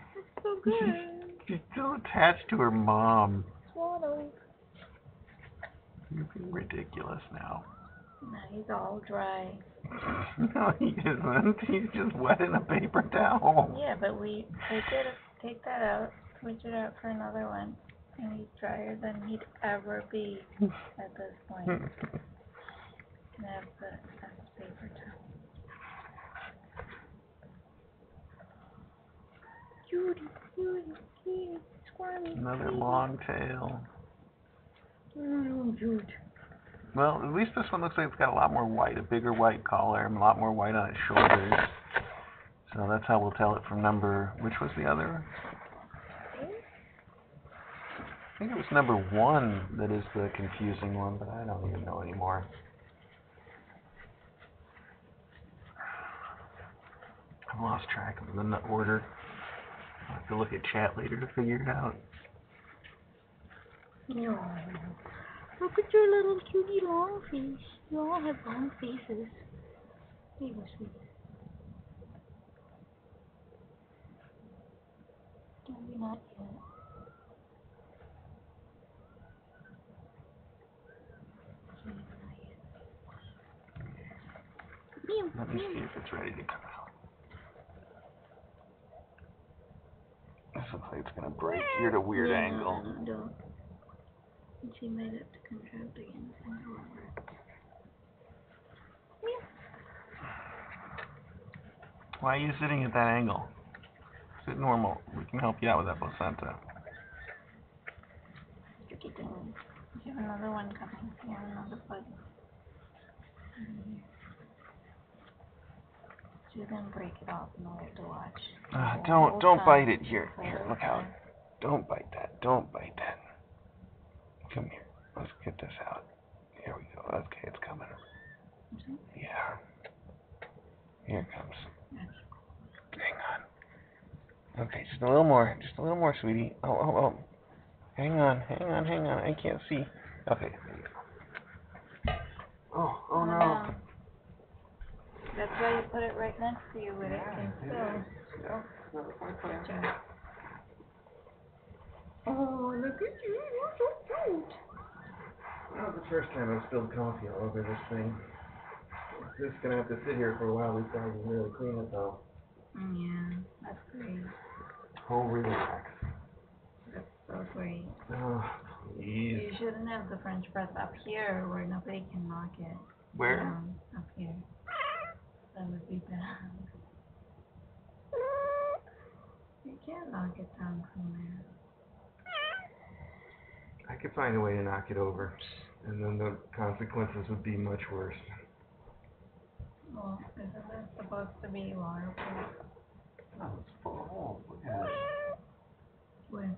She's still attached to her mom. Swallow. You're being ridiculous now. Now he's all dry. No, he isn't. He's just wet in a paper towel. Yeah, but we take that out, switch it out for another one, and he's drier than he'd ever be at this point. And have the paper towel. Judy, squirmy. Another long tail. Jude. Well, at least this one looks like it's got a lot more white, a bigger white collar, and a lot more white on its shoulders. So that's how we'll tell it from number, which was the other? I think it was number 1 that is the confusing one, but I don't even know anymore. I've lost track of the order. I'll have to look at chat later to figure it out. No. Look at your little cutie long face. You all have long faces. There you go, sweetie. Maybe not yet. Let me see if it's ready to come out. This looks like it's going to break. You're at a weird angle. No, don't. She might have to contract again. Why are you sitting at that angle? Sit normal. We can help you out with that placenta. Kitten. You have another one coming. You have another bug. She's gonna break it off and we have to watch. Don't bite it. Here, look out. Don't bite that. Don't bite that. Come here. Let's get this out. Here we go. Okay, it's coming. Yeah. Here it comes. Hang on. Okay, just a little more. Just a little more, sweetie. Oh. Hang on. I can't see. Okay, there you go. Oh no. That's why you put it right next to you where it can spill. Good job. Oh, look at you. You're so cute. That was the first time I spilled coffee all over this thing. It's just gonna have to sit here for a while before I can really clean it though. Yeah, that's great. Oh, relax. That's so great. Oh, please. You shouldn't have the French press up here where nobody can knock it. Where? Up here. That would be bad. You can't knock it down from there. I could find a way to knock it over, and then the consequences would be much worse. Well, isn't it supposed to be waterproof? Oh, it's full of holes. Look at it. Where?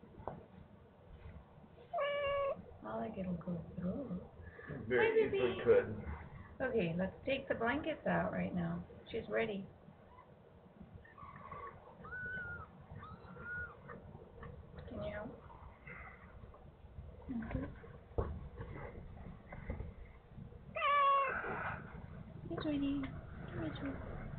Not like it'll go through. Very easily could. Okay, let's take the blankets out right now. She's ready. Can you help? Okay. Hey, sweetie. Come here, sweetie.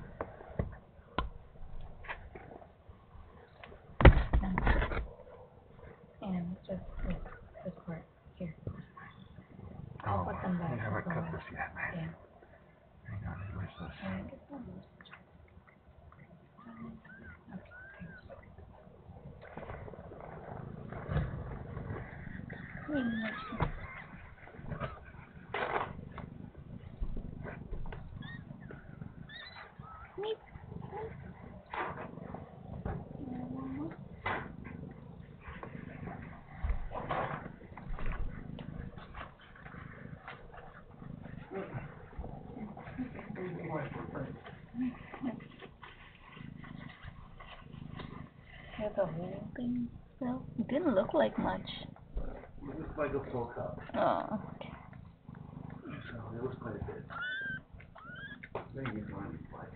And just this part. Here. I'll put them back. You haven't cut this yet. Yeah. Hang on, where's this? Get them. The whole thing still? It didn't look like much. It looks like a full cup. Oh, okay. So it looks quite a bit. Maybe one like.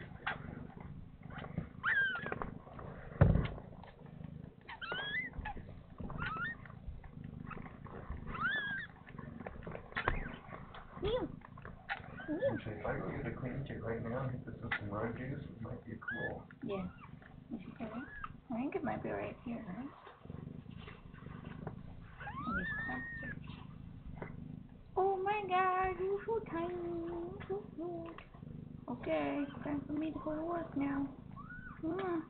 Actually, if I go get a clean kit right now and hit this with some rug juice, it might be cool. Yeah. I think it might be right here, right? Oh my god, you're so tiny. You're so cute. Okay, time for me to go to work now. Mm.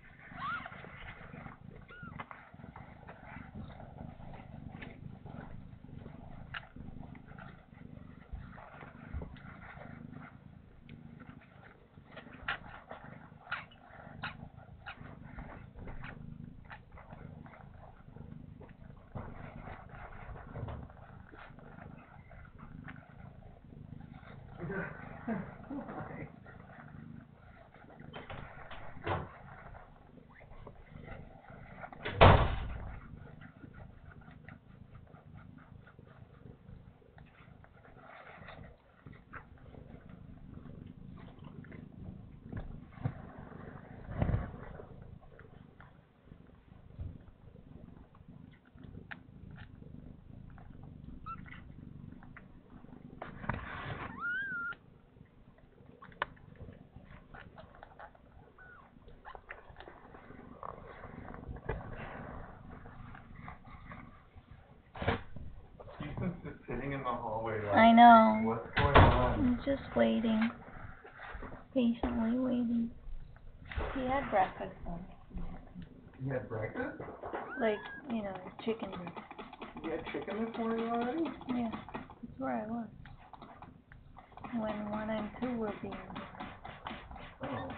Ethan's just sitting in the hallway. Like, I know. what's going on? I'm just waiting. Patiently waiting. He had breakfast though. You had breakfast? Like, you know, chicken breakfast. You had chicken this morning already? Yeah, that's where I was. When 1 and 2 were being born. Oh.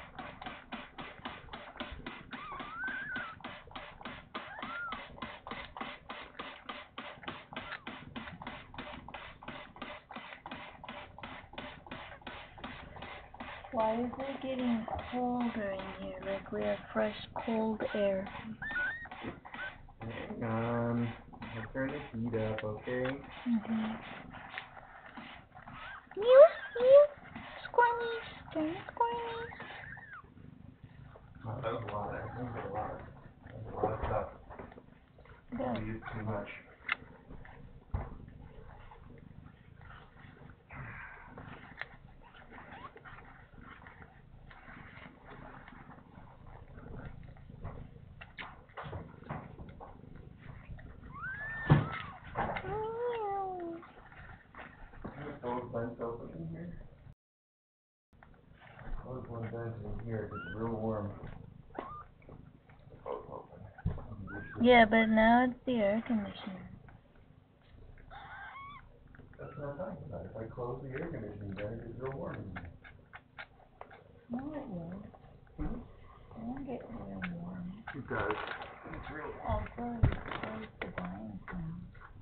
Why is it getting colder in here? Like we have fresh, cold air. Hang on. I'll turn the heat up, okay? Mm-hmm. Mew, mew. Squirmies. Tiny squirmies. Oh, that was a lot. That was a lot. That was a lot of stuff. Good. We used too much. Meow. There's those vents open in here. Close one vent in here. It's real warm. Both open. Yeah, but now it's the air conditioner. That's what I'm talking about. If I close the air conditioning vent, it gets real warm in here. No, it won't. Hmm? It won't get real warm. It does. It's real. Also, it's close the blinds now.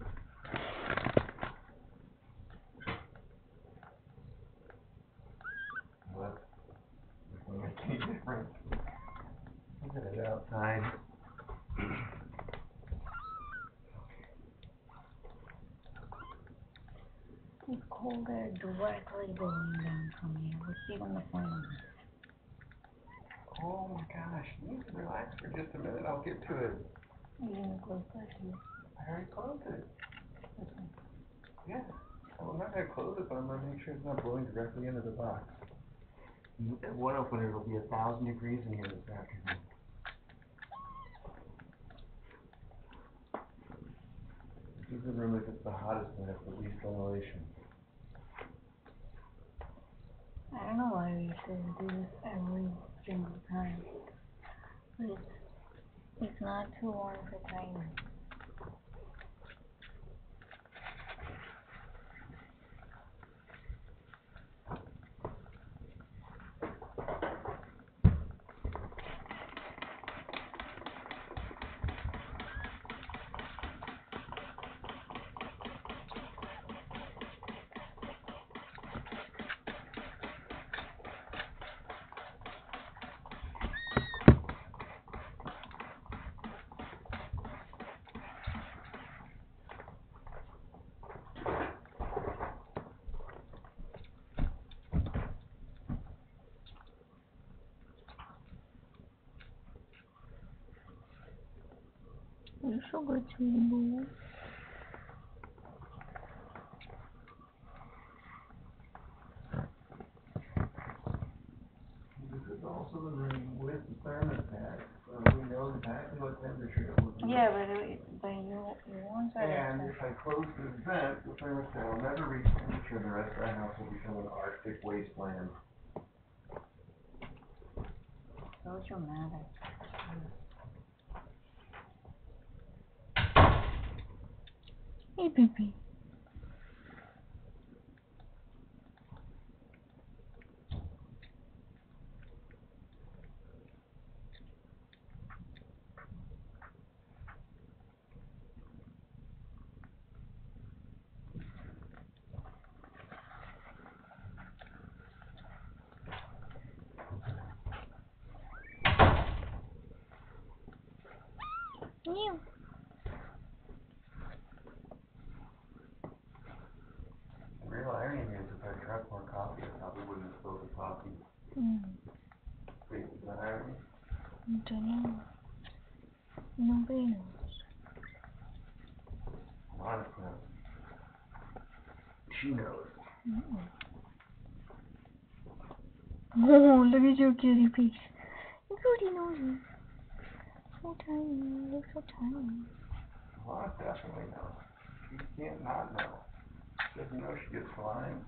What? It doesn't make any difference. Look at it outside. It's cold air directly blowing down from here. What's even the point of this? Oh my gosh. You need to relax for just a minute. I'll get to it. Are you gonna close that here? I already closed it. This one. Yeah. Well, I'm not going to close it, but I'm going to make sure it's not blowing directly into the box. At one opener, it'll be 1,000 degrees in here this afternoon. This is the room that gets the hottest and has the least ventilation. I don't know why we say to do this every single time. But it's not too warm for Tiny. You're so good, sweetie boo. This is also the room with the thermostat, so we know exactly what temperature it would be. Yeah, but you want that. And if I close this vent, the thermostat will never reach temperature and the rest of the house will become an Arctic wasteland. Don't you matter. Hey, baby. Meow. The real irony is if I drank more coffee, I probably wouldn't have spilled the coffee. Wait, is that irony? I don't know. Nobody knows. Honest knows. She knows. Oh, look at your cutie piece. Cutie nosy. So tiny. Looks so tiny. Honest definitely knows. She can't not know. She doesn't know she gets flying.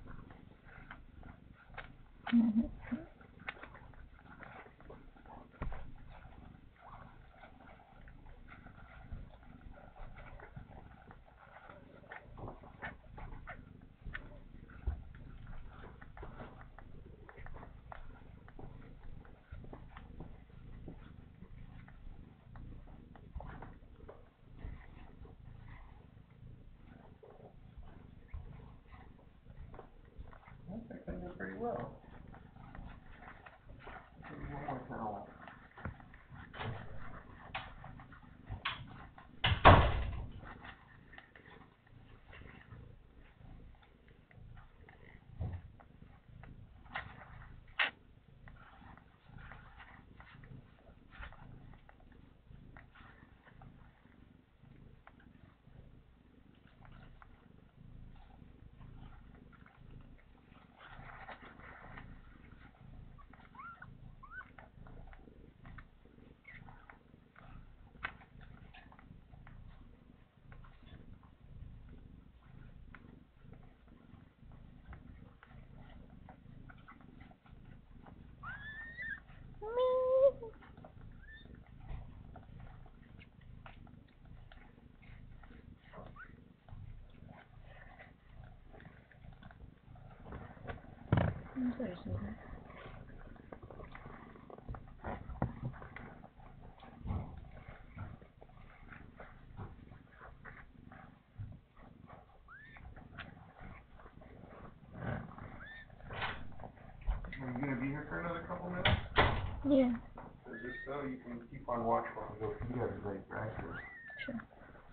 I think I did pretty well. Maybe one more towel. Are you going to be here for another couple minutes? Yeah. So just so you can keep on watch while we go feed everybody breakfast. Sure.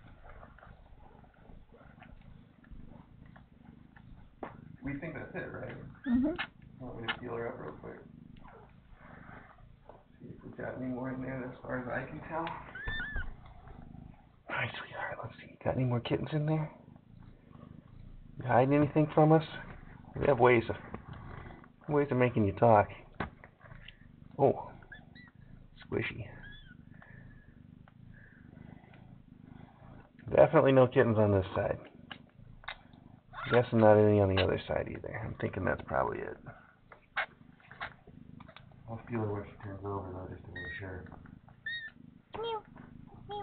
We think that's it, right? Want me to feel her up real quick? See if we've got any more in there as far as I can tell. Alright, sweetheart, let's see. Got any more kittens in there? You hiding anything from us? We have ways of making you talk. Oh, squishy. Definitely no kittens on this side. Guessing not any on the other side either. I'm thinking that's probably it. I'll feel her when she turns over though, just to make sure. Meow. Meow.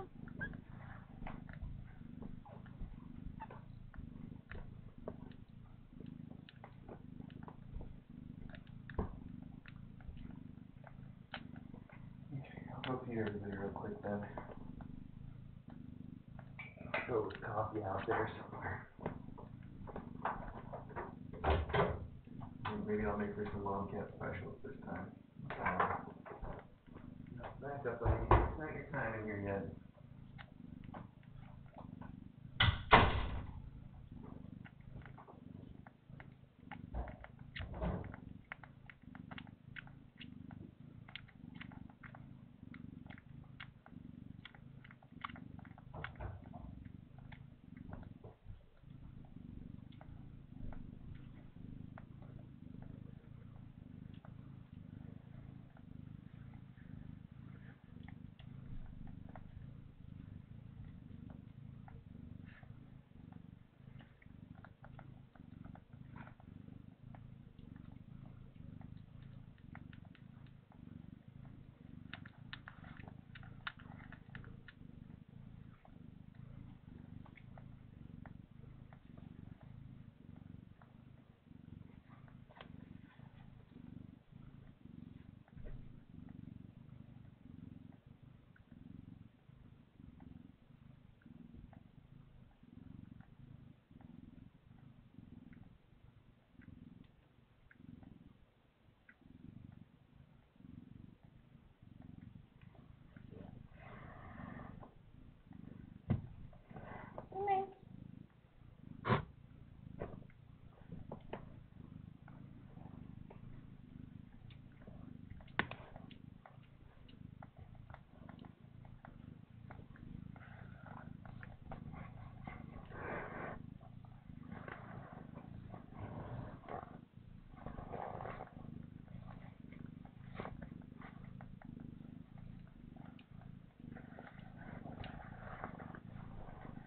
Okay, I'll go feed everybody real quick then. Throw the coffee out there somewhere. Maybe I'll make her some mom cat specials this time. No, back up, buddy. It's not your time in here yet.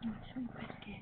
Sweet biscuit.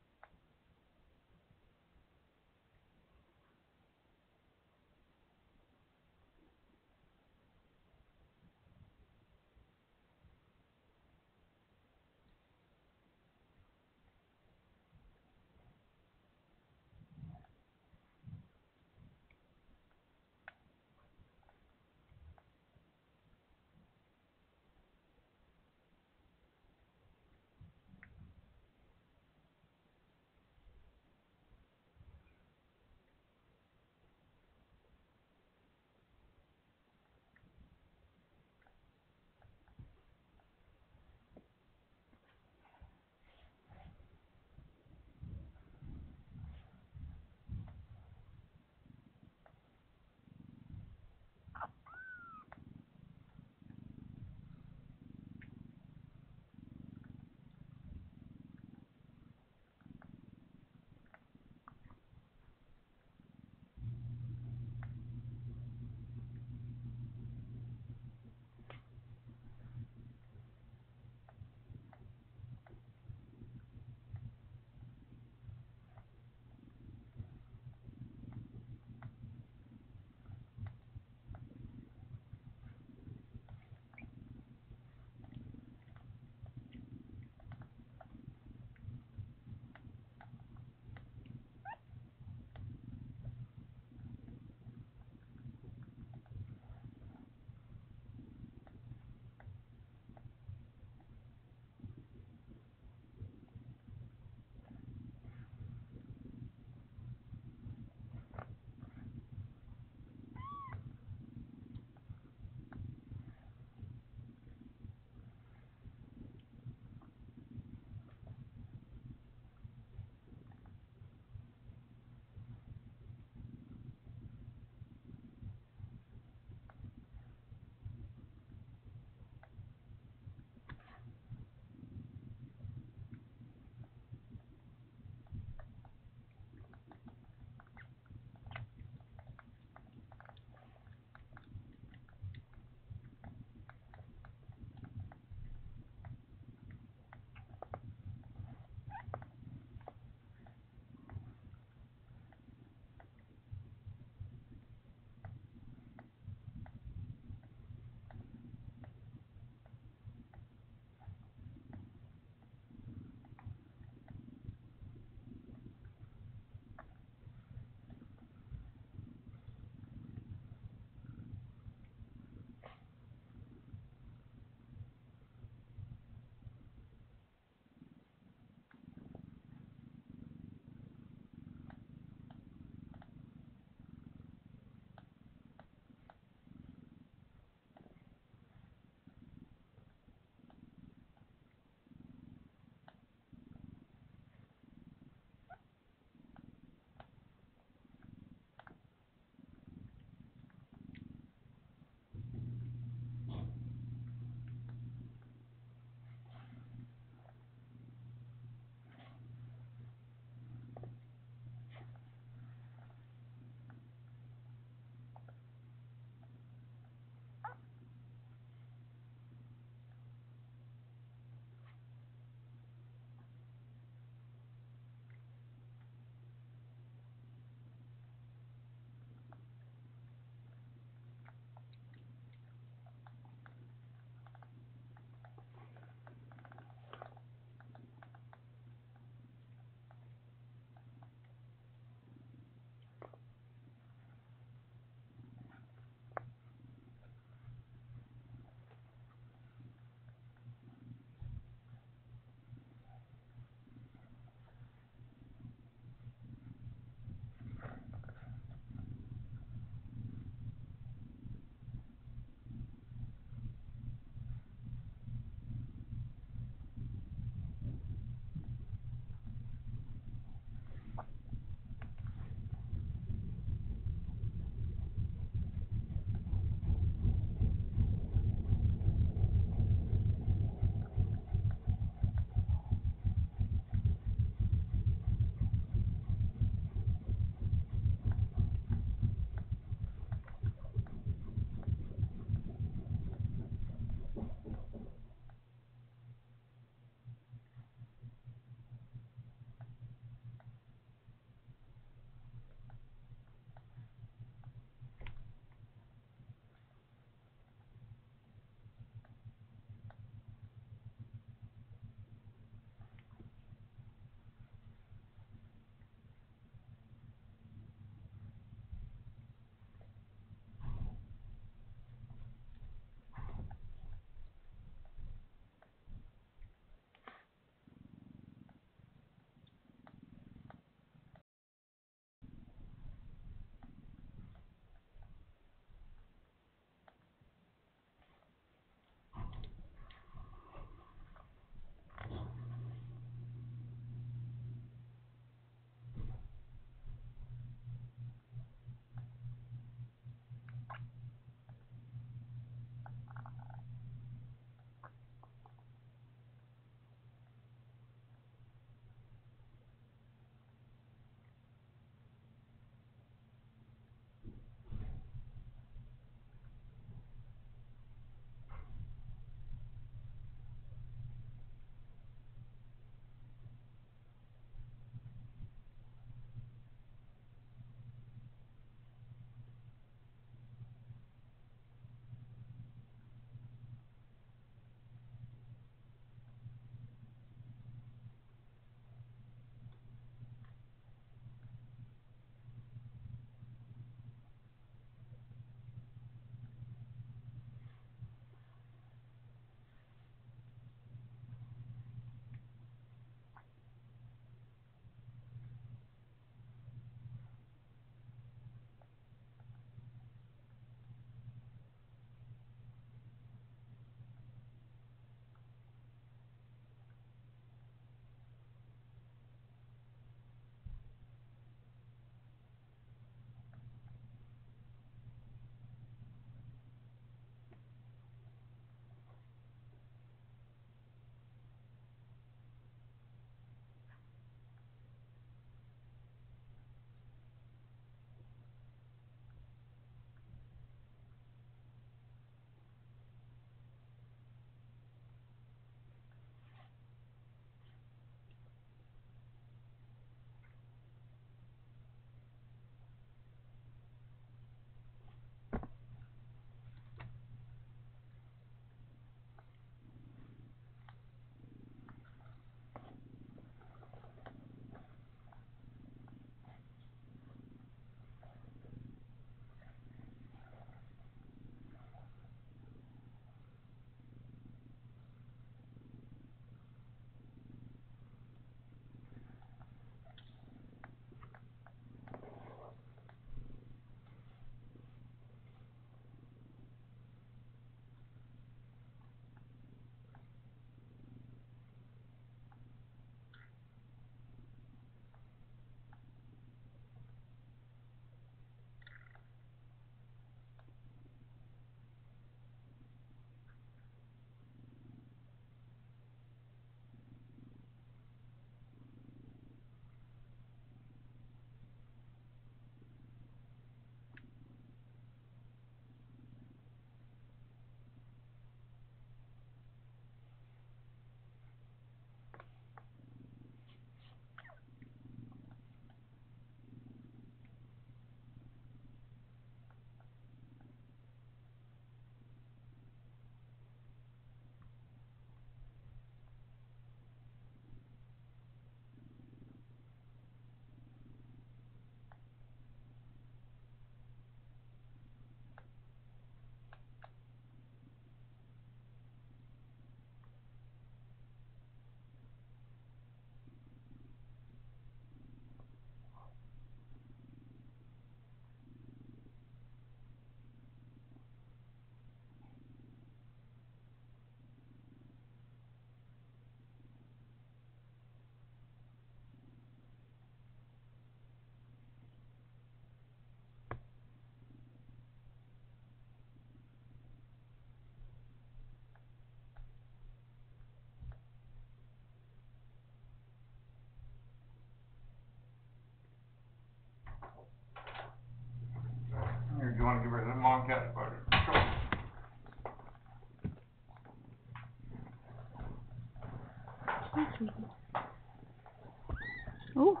Oh.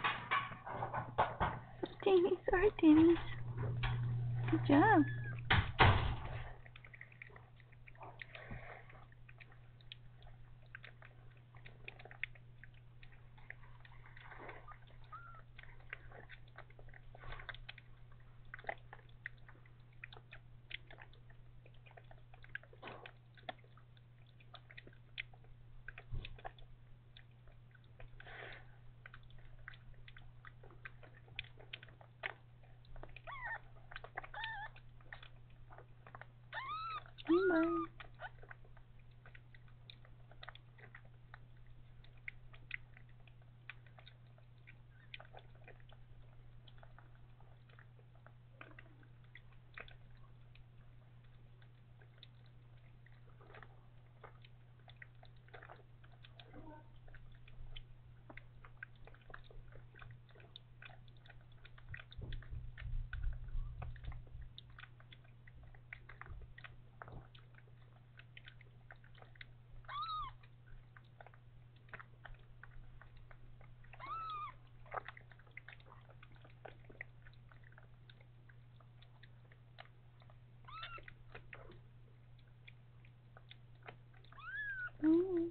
Dennis, sorry, Dennis. Good job. Bye. Mm.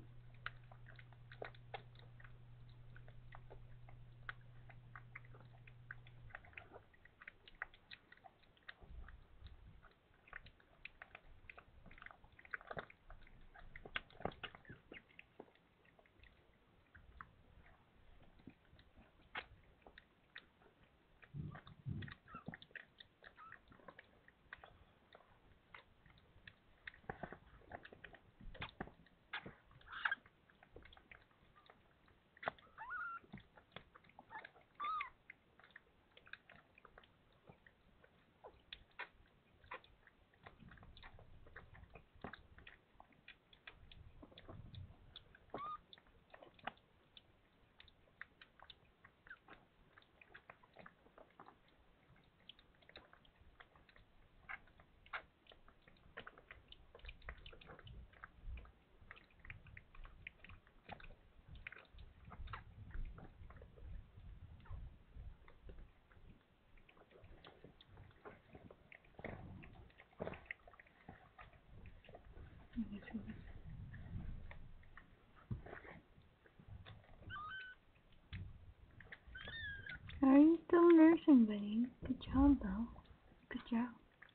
Are you still nursing, buddy? Good job, though. Good job.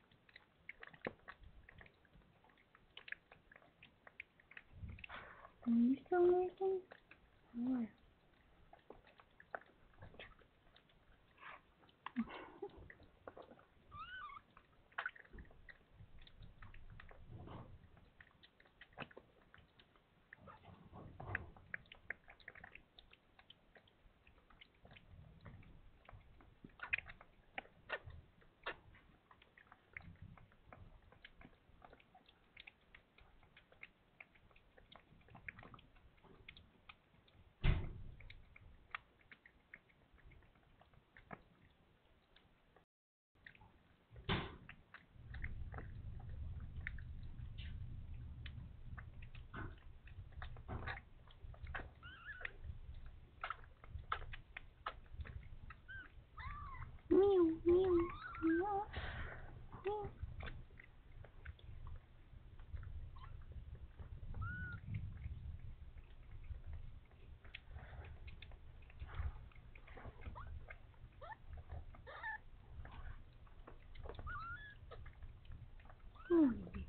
Are you still nursing? Yeah. Meow, meow, meow, meow. Come on, baby.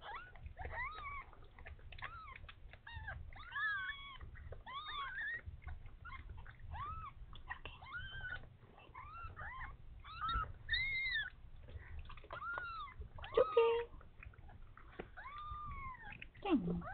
It's okay. Thank you.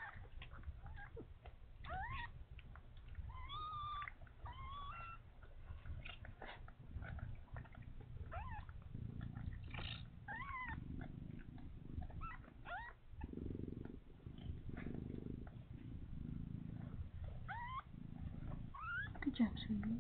Good job, sweetie.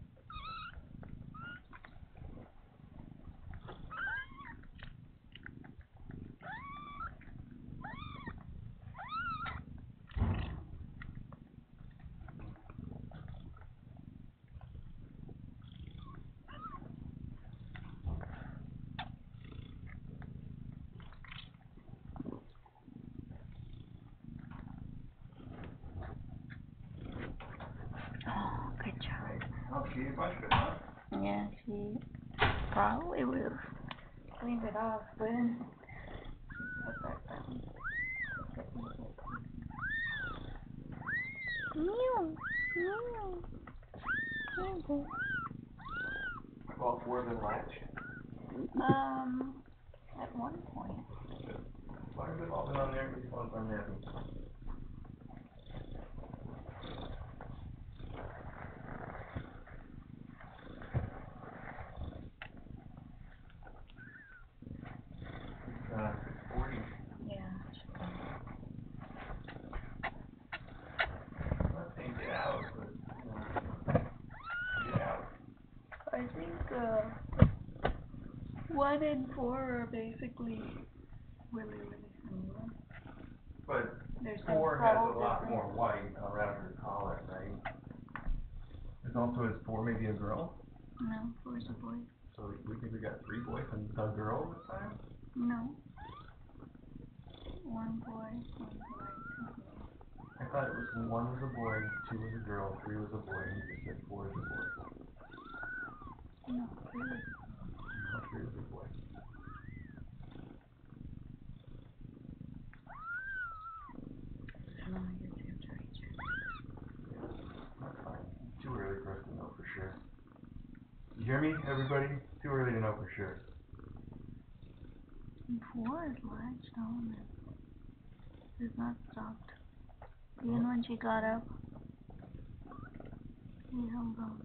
Good job. Oh, she ate a bunch of it, huh? Yeah, she probably would have cleaned it off, but put that down. Meow. Meow. Meow. Have all four of them latched? At one point. As long as they've all been on there, these ones I'm happy. It's 40. Yeah. I'm not saying get out, but, you know, get out. I think 1 and 4 are basically really similar. But There's 4 has a lot more white around her collar, right? There's also, is 4 maybe a girl? No, 4 is a boy. So we think we got 3 boys and a girl this time? No. 1 boy, 1 boy, 2 girls. I thought it was 1 was a boy, 2 was a girl, 3 was a boy, and you just said 4 is a boy. No, 3 is No, 3 is a boy. no, I guess you have to recheck. That's fine. Too early for us to know for sure. You hear me, everybody? Too early to know for sure. 4 is latched on and it's not stopped. Even when she got up, he held on.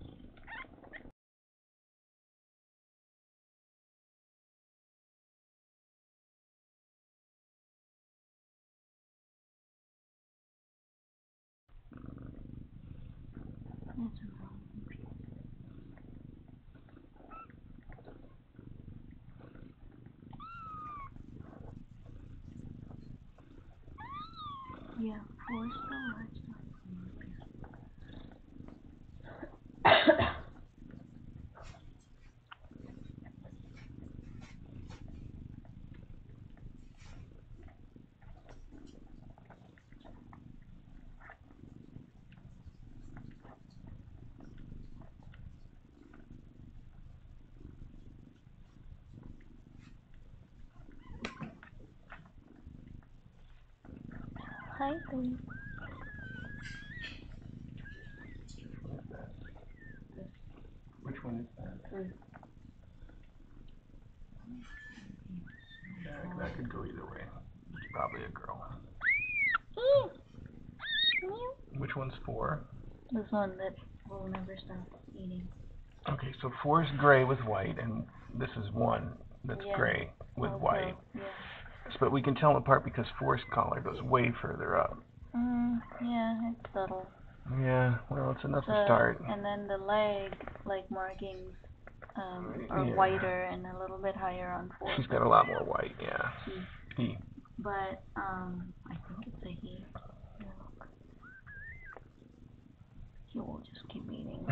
It's a mountain peak. Yeah, 4 is still latched on. Hi, baby. What is that? Which one is that? That could go either way. It's probably a girl. Which one's 4? This one that will never stop eating. Okay, so 4 is gray with white, and this is 1 that's gray with white. Yeah. But we can tell them apart because 4's collar goes way further up. Yeah, it's subtle. Yeah, well, it's enough to start. And then the leg, like markings, are whiter and a little bit higher on 4. She's got a lot more white, yeah. He. But, I think it's a he. Yeah, look. He will just keep eating.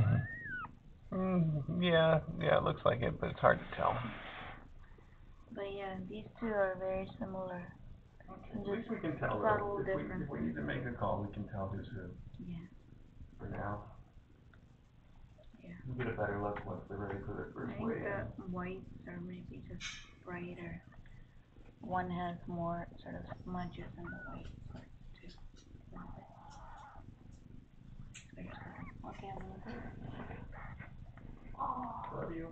Yeah, it looks like it, but it's hard to tell. But yeah, these 2 are very similar. Okay, at least we can tell though. If we need to make a call, we can tell who's who. Yeah. For now. Yeah. We'll get a better look once they're ready for their first weigh-in. I think the whites are maybe just brighter. 1 has more sort of smudges in the white parts too. Okay, I'm gonna put it. Okay. Love you.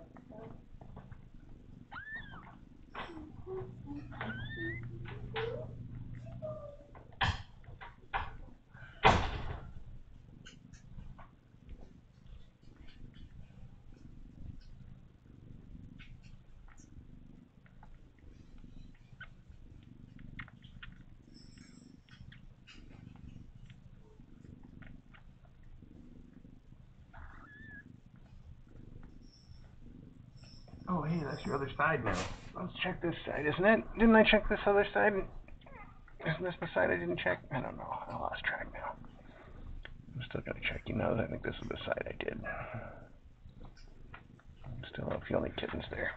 Oh, hey, that's your other side now. Let's check this side, isn't it? Didn't I check this other side? Isn't this the side I didn't check? I don't know. I lost track now. I'm still gonna check you now. I think this is the side I did. Still don't feel any kittens there.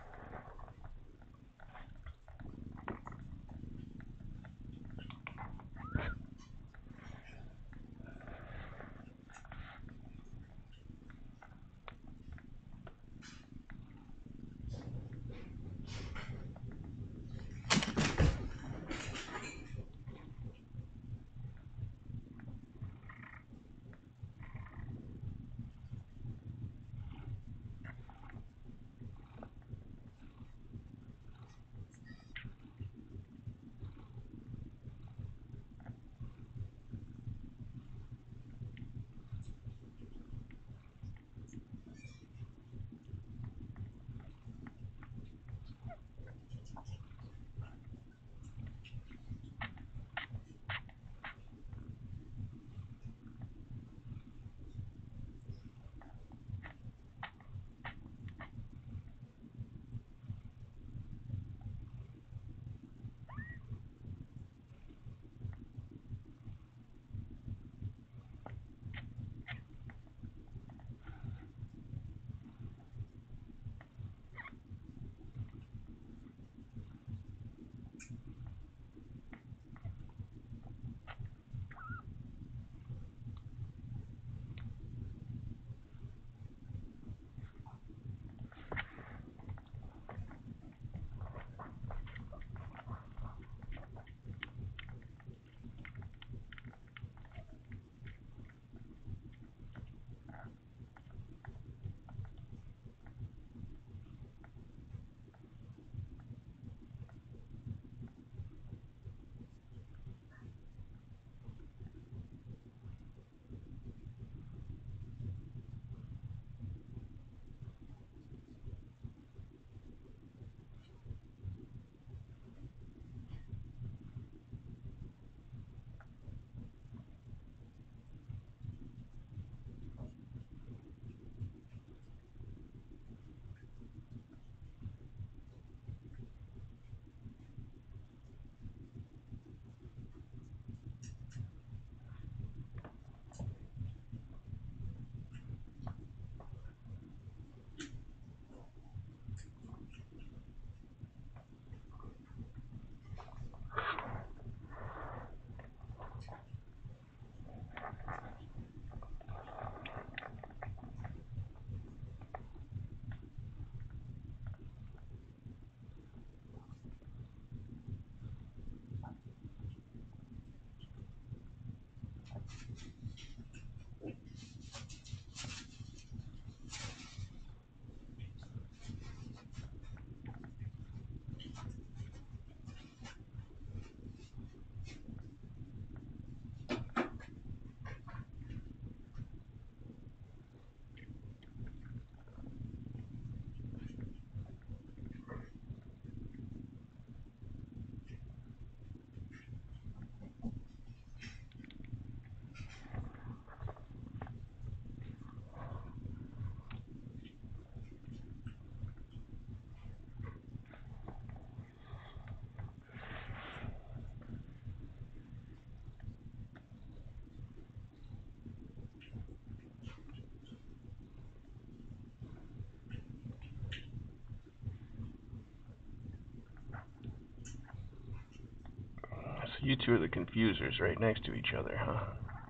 So you two are the confusers right next to each other, huh?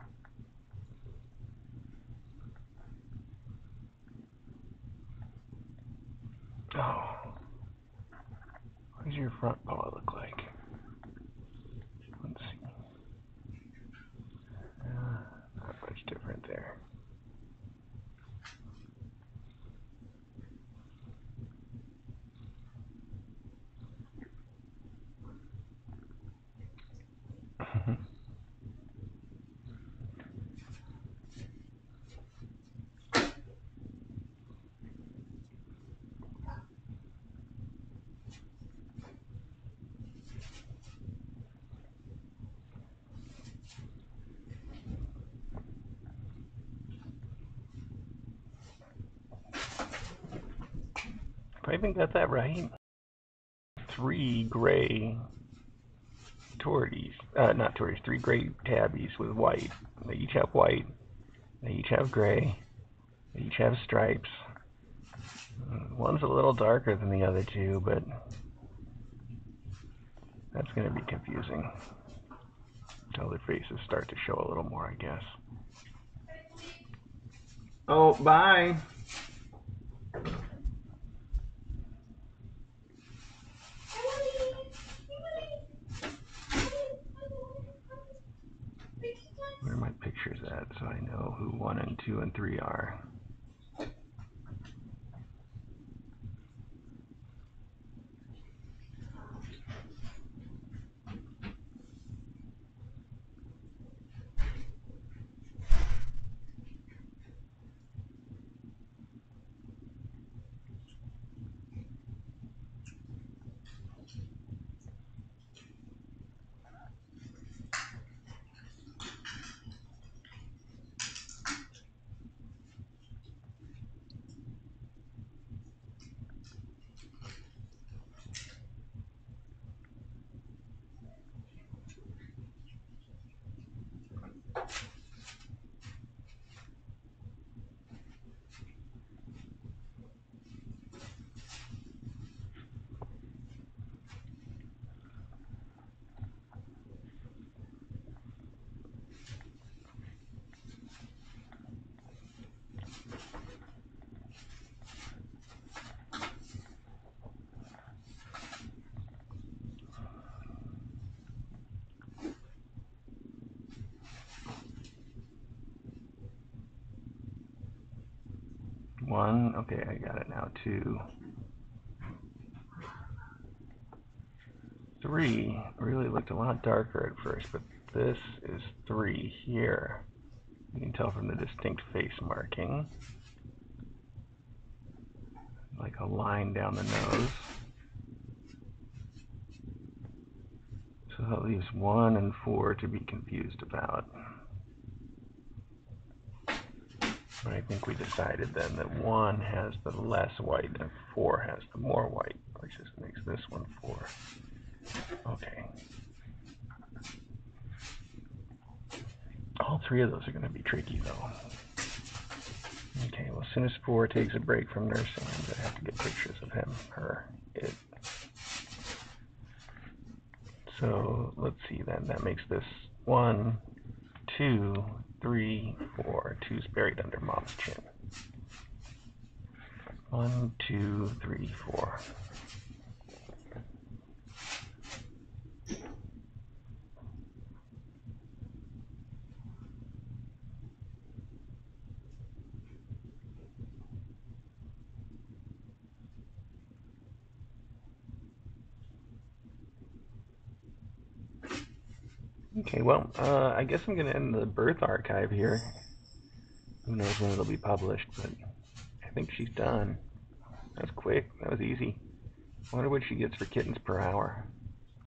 Oh. What does your front paw look like? Let's see. Not much different there. If I even got that right, 3 gray torties, not torties, 3 gray tabbies with white. They each have white, they each have gray, they each have stripes. One's a little darker than the other two, but that's going to be confusing until their faces start to show a little more, I guess. Oh, bye. Where are my pictures at so I know who 1 and 2 and 3 are? One, okay, I got it now. 2, 3 really looked a lot darker at first, but this is 3 here. You can tell from the distinct face marking, like a line down the nose. So that leaves 1 and 4 to be confused about. But I think we decided then that 1 has the less white and 4 has the more white, which just makes this one 4. Okay. All 3 of those are going to be tricky though. Okay, well, as soon as 4 takes a break from nursing, I'm going to have to get pictures of him, her, it. So let's see then. That makes this 1, 2, 3, 4. 2's buried under mom's chin. 1, 2, 3, 4. Okay, well, I guess I'm gonna end the birth archive here. Who knows when it'll be published, but I think she's done. That was quick. That was easy. I wonder what she gets for kittens per hour.